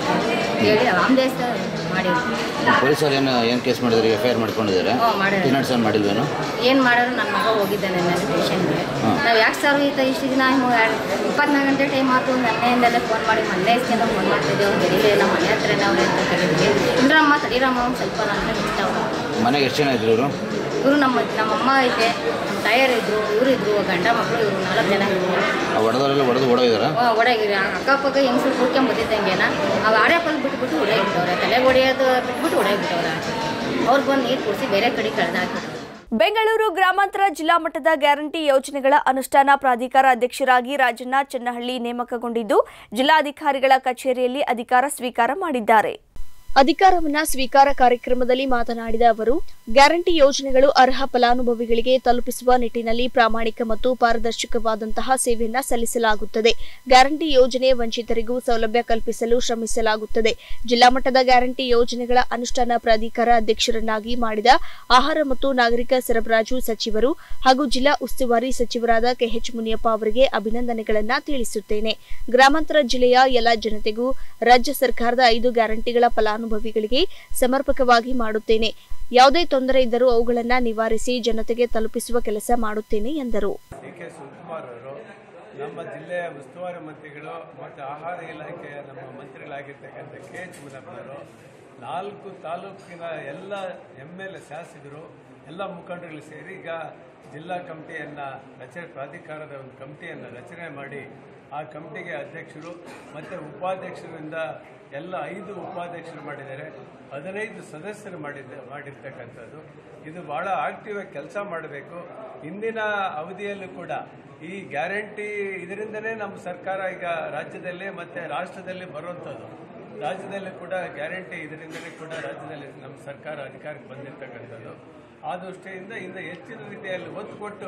Speaker 13: ಹೇಳಿ ಆಂಬುಲೆನ್ಸ್ ಮಾಡಿದ್ವಿ.
Speaker 14: ಪೊಲೀಸರು ಏನು ಏನು ಕೇಸ್ ಮಾಡಿದ್ರೆ ಎಫ್ ಐ ಆರ್ ಮಾಡ್ಕೊಂಡಿದ್ದಾರೆ? ಫಿನಾನ್ಸ್ ಏನು ಮಾಡಿಲ್ವೇನು?
Speaker 13: ಏನು ಮಾಡೋರು ನನ್ನ ಮಗ ಹೋಗಿದ್ದಾನೆ ನನ್ನ ಸ್ಟೇಷನ್ಗೆ. ನಾವು ಯಾಕೆ ಸರ್ ಈ ಇಷ್ಟು ದಿನ ಇಪ್ಪತ್ನಾಲ್ಕು ಗಂಟೆ ಟೈಮ್ ಆಯ್ತು, ಮನೆಯಿಂದಲೇ ಫೋನ್ ಮಾಡಿ ಮೊನ್ನೆ ಜನ ಫೋನ್ ಮಾಡ್ತಿದ್ದೆ. ಅವ್ರು ಬೆಳಿಗ್ಗೆ ನಮ್ಮ ಮನೆ ಹತ್ರನೇ ಅವ್ರು ಅಂತ ಕರೀತೀವಿ. ಇಂದ್ರಮ್ಮ ತಡೀರಮ್ಮ ಒಂದು ಸ್ವಲ್ಪ ನನ್ನ ಇರ್ತಾವೆ.
Speaker 14: ಮನೆಗೆ ಎಷ್ಟು ಜನ ಇದ್ರು ಇವರು?
Speaker 13: ಇವರು ನಮ್ಮ ನಮ್ಮಮ್ಮ ಐತೆ, ನಮ್ಮ ತಾಯರು ಇದ್ರು, ಇವರು ಇದ್ರು, ಗಂಡ ಮಕ್ಕಳು ಇವರು ನಾಲ್ಕು ಜನ ಇದ್ರು.
Speaker 14: ಹೊಡೆದವರೆಲ್ಲ ಹೊಡೆದು ಓಡೋಗಿದಾರ?
Speaker 13: ಓಡಾಗಿರಿ ಅಕ್ಕಪಕ್ಕ ಹೆಂಗಸರು ಕೂತ್ಕೊಂಡು ಬಂದಿದ್ದಂಗೆನ ಅವು ಆಡ್ಯಾಪಲ್ಲಿ ಬಿಟ್ಬಿಟ್ಟು ಹೊಡೆಯಬಿಟ್ಟವ್ರೆ. ತಲೆಗೆ ಹೊಡೆಯೋದು ಬಿಟ್ಬಿಟ್ಟು ಹೊಡೆಯಬಿಟ್ಟವ್ರೆ. ಅವ್ರು ಬಂದು ನೀರು ಕುಡಿಸಿ ಬೇರೆ ಕಡೆ ಕಳೆದಾಕಿದ್ರು.
Speaker 1: ಬೆಂಗಳೂರು ಗ್ರಾಮಾಂತರ ಜಿಲ್ಲಾ ಮಟ್ಟದ ಗ್ಯಾರಂಟಿ ಯೋಜನೆಗಳ ಅನುಷ್ಠಾನ ಪ್ರಾಧಿಕಾರ ಅಧ್ಯಕ್ಷರಾಗಿ ರಾಜಣ್ಣ ಚೆನ್ನಹಳ್ಳಿ ನೇಮಕಗೊಂಡಿದ್ದು, ಜಿಲ್ಲಾಧಿಕಾರಿಗಳ ಕಚೇರಿಯಲ್ಲಿ ಅಧಿಕಾರ ಸ್ವೀಕಾರ ಮಾಡಿದ್ದಾರೆ. ಅಧಿಕಾರವನ್ನ ಸ್ವೀಕಾರ ಕಾರ್ಯಕ್ರಮದಲ್ಲಿ ಮಾತನಾಡಿದ ಅವರು, ಗ್ಯಾರಂಟಿ ಯೋಜನೆಗಳು ಅರ್ಹ ಫಲಾನುಭವಿಗಳಿಗೆ ತಲುಪಿಸುವ ನಿಟ್ಟಿನಲ್ಲಿ ಪ್ರಾಮಾಣಿಕ ಮತ್ತು ಪಾರದರ್ಶಕವಾದಂತಹ ಸೇವೆಯನ್ನ ಸಲ್ಲಿಸಲಾಗುತ್ತದೆ. ಗ್ಯಾರಂಟಿ ಯೋಜನೆ ವಂಚಿತರಿಗೂ ಸೌಲಭ್ಯ ಕಲ್ಪಿಸಲು ಶ್ರಮಿಸಲಾಗುತ್ತದೆ. ಜಿಲ್ಲಾ ಮಟ್ಟದ ಗ್ಯಾರಂಟಿ ಯೋಜನೆಗಳ ಅನುಷ್ಠಾನ ಪ್ರಾಧಿಕಾರ ಅಧ್ಯಕ್ಷರನ್ನಾಗಿ ಮಾಡಿದ ಆಹಾರ ಮತ್ತು ನಾಗರಿಕ ಸರಬರಾಜು ಸಚಿವರು ಹಾಗೂ ಜಿಲ್ಲಾ ಉಸ್ತುವಾರಿ ಸಚಿವರಾದ ಕೆಎಚ್ ಮುನಿಯಪ್ಪ ಅವರಿಗೆ ಅಭಿನಂದನೆಗಳನ್ನ ತಿಳಿಸುತ್ತೇನೆ. ಗ್ರಾಮಾಂತರ ಜಿಲ್ಲೆಯ ಎಲ್ಲ ಜನತೆಗೂ ರಾಜ್ಯ ಸರ್ಕಾರದ ಐದು ಗ್ಯಾರಂಟಿಗಳ ಫಲಾನುಭವಿಗಳಿಗೆ ಸಮರ್ಪಕವಾಗಿ ಮಾಡುತ್ತೇನೆ. ಯಾವುದೇ ತೊಂದರೆ ಇದ್ದರೂ ಅವುಗಳನ್ನು ನಿವಾರಿಸಿ ಜನತೆಗೆ ತಲುಪಿಸುವ ಕೆಲಸ ಮಾಡುತ್ತೇನೆ ಎಂದರು.
Speaker 15: ಕೆ ಶಿವಕುಮಾರ್ ಅವರು ನಮ್ಮ ಜಿಲ್ಲೆಯ ಉಸ್ತುವಾರಿ ಮಂತ್ರಿಗಳು ಮತ್ತು ಆಹಾರ ಇಲಾಖೆಯ ನಮ್ಮ ಮಂತ್ರಿಗಳಾಗಿರ್ತಕ್ಕಂಥ ಕೆ ಎಚ್ ಮುನಿಯಪ್ಪನವರು ನಾಲ್ಕು ತಾಲೂಕಿನ ಎಲ್ಲ ಎಮ್ ಎಲ್ ಎ ಶಾಸಕರು ಎಲ್ಲ ಮುಖಂಡರುಗಳು ಸೇರಿ ಈಗ ಜಿಲ್ಲಾ ಕಮಿಟಿಯನ್ನು ರಚನೆ ಪ್ರಾಧಿಕಾರದ ಒಂದು ಕಮಿಟಿಯನ್ನು ರಚನೆ ಮಾಡಿ ಆ ಕಮಿಟಿಗೆ ಅಧ್ಯಕ್ಷರು ಮತ್ತು ಉಪಾಧ್ಯಕ್ಷರಿಂದ ಎಲ್ಲ ಐದು ಉಪಾಧ್ಯಕ್ಷರು ಮಾಡಿದ್ದಾರೆ. ಹದಿನೈದು ಸದಸ್ಯರು ಮಾಡಿದ್ದ ಮಾಡಿರ್ತಕ್ಕಂಥದ್ದು. ಇದು ಭಾಳ ಆಕ್ಟಿವ್ ಆಗಿ ಕೆಲಸ ಮಾಡಬೇಕು. ಇಂದಿನ ಅವಧಿಯಲ್ಲೂ ಕೂಡ ಈ ಗ್ಯಾರಂಟಿ ಇದರಿಂದನೇ ನಮ್ಮ ಸರ್ಕಾರ ಈಗ ರಾಜ್ಯದಲ್ಲಿ ಮತ್ತು ರಾಷ್ಟ್ರದಲ್ಲಿ ಬರುವಂಥದ್ದು. ರಾಜ್ಯದಲ್ಲಿ ಕೂಡ ಗ್ಯಾರಂಟಿ ಇದರಿಂದಲೇ ಕೂಡ ರಾಜ್ಯದಲ್ಲಿ ನಮ್ಮ ಸರ್ಕಾರ ಅಧಿಕಾರಕ್ಕೆ ಬಂದಿರತಕ್ಕಂಥದ್ದು. ಆ ದೃಷ್ಟಿಯಿಂದ ಇನ್ನು ಹೆಚ್ಚಿನ ರೀತಿಯಲ್ಲಿ ಒತ್ತು ಕೊಟ್ಟು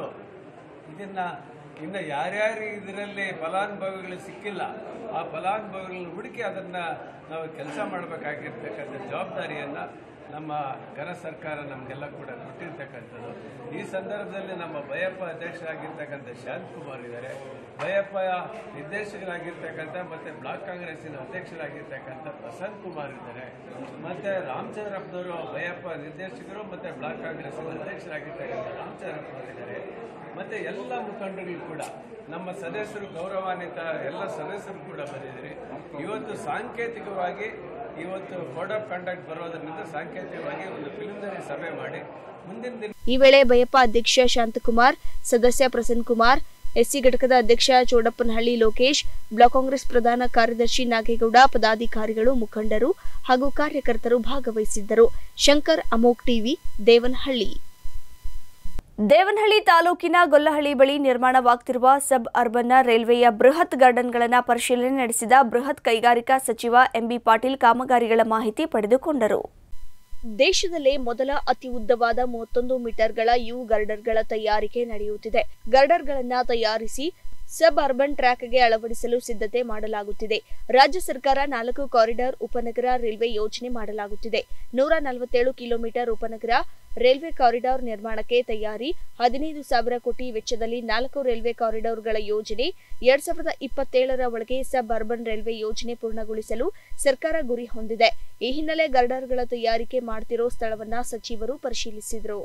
Speaker 15: ಇದನ್ನು ಇನ್ನು ಯಾರ್ಯಾರು ಇದರಲ್ಲಿ ಫಲಾನುಭವಿಗಳು ಸಿಕ್ಕಿಲ್ಲ ಆ ಫಲಾನುಭವಿಗಳನ್ನು ಹುಡುಕಿ ಅದನ್ನು ನಾವು ಕೆಲಸ ಮಾಡಬೇಕಾಗಿರ್ತಕ್ಕಂಥ ಜವಾಬ್ದಾರಿಯನ್ನು ನಮ್ಮ ಘನ ಸರ್ಕಾರ ನಮಗೆಲ್ಲ ಕೂಡ ಕೊಟ್ಟಿರ್ತಕ್ಕಂಥದ್ದು. ಈ ಸಂದರ್ಭದಲ್ಲಿ ನಮ್ಮ ಬಯಪ್ಪ ಅಧ್ಯಕ್ಷರಾಗಿರ್ತಕ್ಕಂಥ ಶಾಂತಕುಮಾರ್ ಇದ್ದಾರೆ, ಬಯಪ್ಪ ನಿರ್ದೇಶಕರಾಗಿರ್ತಕ್ಕಂಥ ಮತ್ತು ಬ್ಲಾಕ್ ಕಾಂಗ್ರೆಸ್ಸಿನ ಅಧ್ಯಕ್ಷರಾಗಿರ್ತಕ್ಕಂಥ ಪ್ರಸನ್ನ ಕುಮಾರ್ ಇದ್ದಾರೆ, ಮತ್ತು ರಾಮಚಂದ್ರಪ್ಪನವರು ಬಯಪ್ಪ ನಿರ್ದೇಶಕರು ಮತ್ತು ಬ್ಲಾಕ್ ಕಾಂಗ್ರೆಸ್ಸಿನ ಅಧ್ಯಕ್ಷರಾಗಿರ್ತಕ್ಕಂಥ ರಾಮಚಂದ್ರಪ್ಪನವರು ಇದ್ದಾರೆ. ಮತ್ತು ಎಲ್ಲ ಮುಖಂಡರು ಕೂಡ ನಮ್ಮ ಸದಸ್ಯರು ಗೌರವಾನ್ವಿತ ಎಲ್ಲ ಸದಸ್ಯರು ಕೂಡ ಬಂದಿದ್ದಾರೆ. ಇವತ್ತು ಸಾಂಕೇತಿಕವಾಗಿ ಇವತ್ತು ಕೋಡ್ ಆಫ್ ಕಂಡಕ್ಟ್ ಬರೋದ್ರಿಂದ ಸಾಂಕೇತಿಕವಾಗಿ ಒಂದು ಪ್ರಿಲಿಮಿನರಿ ಸಭೆ ಮಾಡಿ ಮುಂದಿನ ದಿನ
Speaker 1: ಈ ವೇಳೆ ಬಯಪ್ಪ ಅಧ್ಯಕ್ಷ ಶಾಂತಕುಮಾರ್, ಸದಸ್ಯ ಪ್ರಸನ್ನ ಕುಮಾರ್, ಎಸ್ಸಿ ಘಟಕದ ಅಧ್ಯಕ್ಷ ಚೋಡಪ್ಪನಹಳ್ಳಿ ಲೋಕೇಶ್, ಬ್ಲಾಕ್ ಕಾಂಗ್ರೆಸ್ ಪ್ರಧಾನ ಕಾರ್ಯದರ್ಶಿ ನಾಗೇಗೌಡ, ಪದಾಧಿಕಾರಿಗಳು, ಮುಖಂಡರು ಹಾಗೂ ಕಾರ್ಯಕರ್ತರು ಭಾಗವಹಿಸಿದ್ದರು. ಶಂಕರ್, ಅಮೋಕ್ ಟಿವಿ, ದೇವನಹಳ್ಳಿ. ದೇವನಹಳ್ಳಿ ತಾಲೂಕಿನ ಗೊಲ್ಲಹಳ್ಳಿ ಬಳಿ ನಿರ್ಮಾಣವಾಗುತ್ತಿರುವ ಸಬ್ ಅರ್ಬನ್ನ ರೈಲ್ವೆಯ ಬೃಹತ್ ಗಾರ್ಡನ್ಗಳನ್ನು ಪರಿಶೀಲನೆ ನಡೆಸಿದ ಬೃಹತ್ ಕೈಗಾರಿಕಾ ಸಚಿವ ಎಂಬಿ ಪಾಟೀಲ್ ಕಾಮಗಾರಿಗಳ ಮಾಹಿತಿ ಪಡೆದುಕೊಂಡರು. ದೇಶದಲ್ಲೇ ಮೊದಲ ಅತಿ ಉದ್ದವಾದ ಮೂವತ್ತೊಂದು ಮೀಟರ್ಗಳ ಯು ಗರ್ಡರ್ಗಳ ತಯಾರಿಕೆ ನಡೆಯುತ್ತಿದೆ. ಗರ್ಡರ್ಗಳನ್ನು ತಯಾರಿಸಿ ಸಬ್ ಅರ್ಬನ್ ಟ್ರ್ಯಾಕ್ಗೆ ಅಳವಡಿಸಲು ಸಿದ್ಧತೆ ಮಾಡಲಾಗುತ್ತಿದೆ. ರಾಜ್ಯ ಸರ್ಕಾರ ನಾಲ್ಕು ಕಾರಿಡಾರ್ ಉಪನಗರ ರೈಲ್ವೆ ಯೋಜನೆ ಮಾಡಲಾಗುತ್ತಿದೆ. ನೂರ ನಲವತ್ತೇಳು ಕಿಲೋಮೀಟರ್ ಉಪನಗರ ರೈಲ್ವೆ ಕಾರಿಡಾರ್ ನಿರ್ಮಾಣಕ್ಕೆ ತಯಾರಿ. ಹದಿನೈದು ಸಾವಿರ ಕೋಟಿ ವೆಚ್ಚದಲ್ಲಿ ನಾಲ್ಕು ರೈಲ್ವೆ ಕಾರಿಡಾರ್ಗಳ ಯೋಜನೆ. ಎರಡ್ ಸಾವಿರದ ಇಪ್ಪತ್ತೇಳರ ಒಳಗೆ ಸಬ್ ಅರ್ಬನ್ ರೈಲ್ವೆ ಯೋಜನೆ ಪೂರ್ಣಗೊಳಿಸಲು ಸರ್ಕಾರ ಗುರಿ ಹೊಂದಿದೆ. ಈ ಹಿನ್ನೆಲೆ ಗರ್ಡರ್ಗಳ ತಯಾರಿಕೆ ಮಾಡುತ್ತಿರೋ ಸ್ಥಳವನ್ನ ಸಚಿವರು ಪರಿಶೀಲಿಸಿದರು.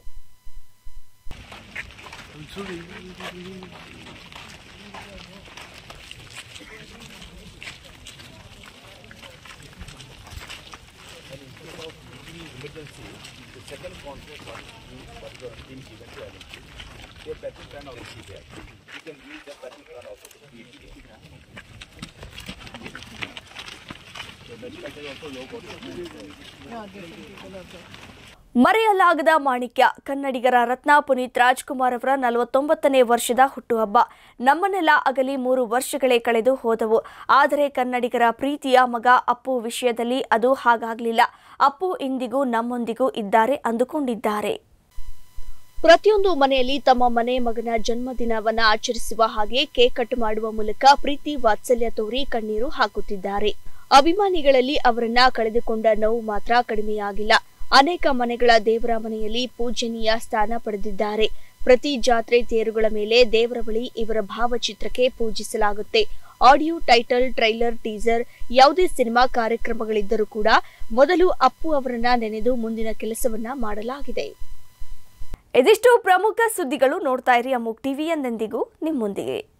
Speaker 16: Emergency, the second contract one was being given to L N T. Their battery plan also is there. You can use the battery plan also to feed it. So battery plan is also low cost.
Speaker 1: ಮರೆಯಲಾಗದ ಮಾಣಿಕ್ಯ ಕನ್ನಡಿಗರ ರತ್ನ ಪುನೀತ್ ರಾಜ್ಕುಮಾರ್ ಅವರ ನಲವತ್ತೊಂಬತ್ತನೇ ವರ್ಷದ ಹುಟ್ಟುಹಬ್ಬ. ನಮ್ಮನ್ನೆಲ್ಲ ಅಗಲಿ ಮೂರು ವರ್ಷಗಳೇ ಕಳೆದು ಹೋದವು. ಆದರೆ ಕನ್ನಡಿಗರ ಪ್ರೀತಿಯ ಮಗ ಅಪ್ಪು ವಿಷಯದಲ್ಲಿ ಅದು ಹಾಗಾಗಲಿಲ್ಲ. ಅಪ್ಪು ಇಂದಿಗೂ ನಮ್ಮೊಂದಿಗೂ ಇದ್ದಾರೆ ಅಂದುಕೊಂಡಿದ್ದಾರೆ. ಪ್ರತಿಯೊಂದು ಮನೆಯಲ್ಲಿ ತಮ್ಮ ಮನೆ ಮಗನ ಜನ್ಮದಿನವನ್ನ ಆಚರಿಸುವ ಹಾಗೆ ಕೇಕ್ ಕಟ್ ಮಾಡುವ ಮೂಲಕ ಪ್ರೀತಿ ವಾತ್ಸಲ್ಯ ತೋರಿ ಕಣ್ಣೀರು ಹಾಕುತ್ತಿದ್ದಾರೆ. ಅಭಿಮಾನಿಗಳಲ್ಲಿ ಅವರನ್ನ ಕಳೆದುಕೊಂಡ ನೋವು ಮಾತ್ರ ಕಡಿಮೆಯಾಗಿಲ್ಲ. ಅನೇಕ ಮನೆಗಳ ದೇವರ ಮನೆಯಲ್ಲಿ ಪೂಜನೀಯ ಸ್ಥಾನ ಪಡೆದಿದ್ದಾರೆ. ಪ್ರತಿ ಜಾತ್ರೆ ತೇರುಗಳ ಮೇಲೆ ದೇವರ ಬಳಿ ಇವರ ಭಾವಚಿತ್ರಕ್ಕೆ ಪೂಜಿಸಲಾಗುತ್ತೆ. ಆಡಿಯೋ, ಟೈಟಲ್, ಟ್ರೈಲರ್, ಟೀಸರ್ ಯಾವುದೇ ಸಿನಿಮಾ ಕಾರ್ಯಕ್ರಮಗಳಿದ್ದರೂ ಕೂಡ ಮೊದಲು ಅಪ್ಪು ಅವರನ್ನ ನೆನೆದು ಮುಂದಿನ ಕೆಲಸವನ್ನ ಮಾಡಲಾಗಿದೆ. ಇದಿಷ್ಟು ಪ್ರಮುಖ ಸುದ್ದಿಗಳು. ನೋಡ್ತಾ ಇರಿ ಅಮೋಕ್ ಟಿವಿ, ಎಂದೆಂದಿಗೂ ನಿಮ್ಮೊಂದಿಗೆ.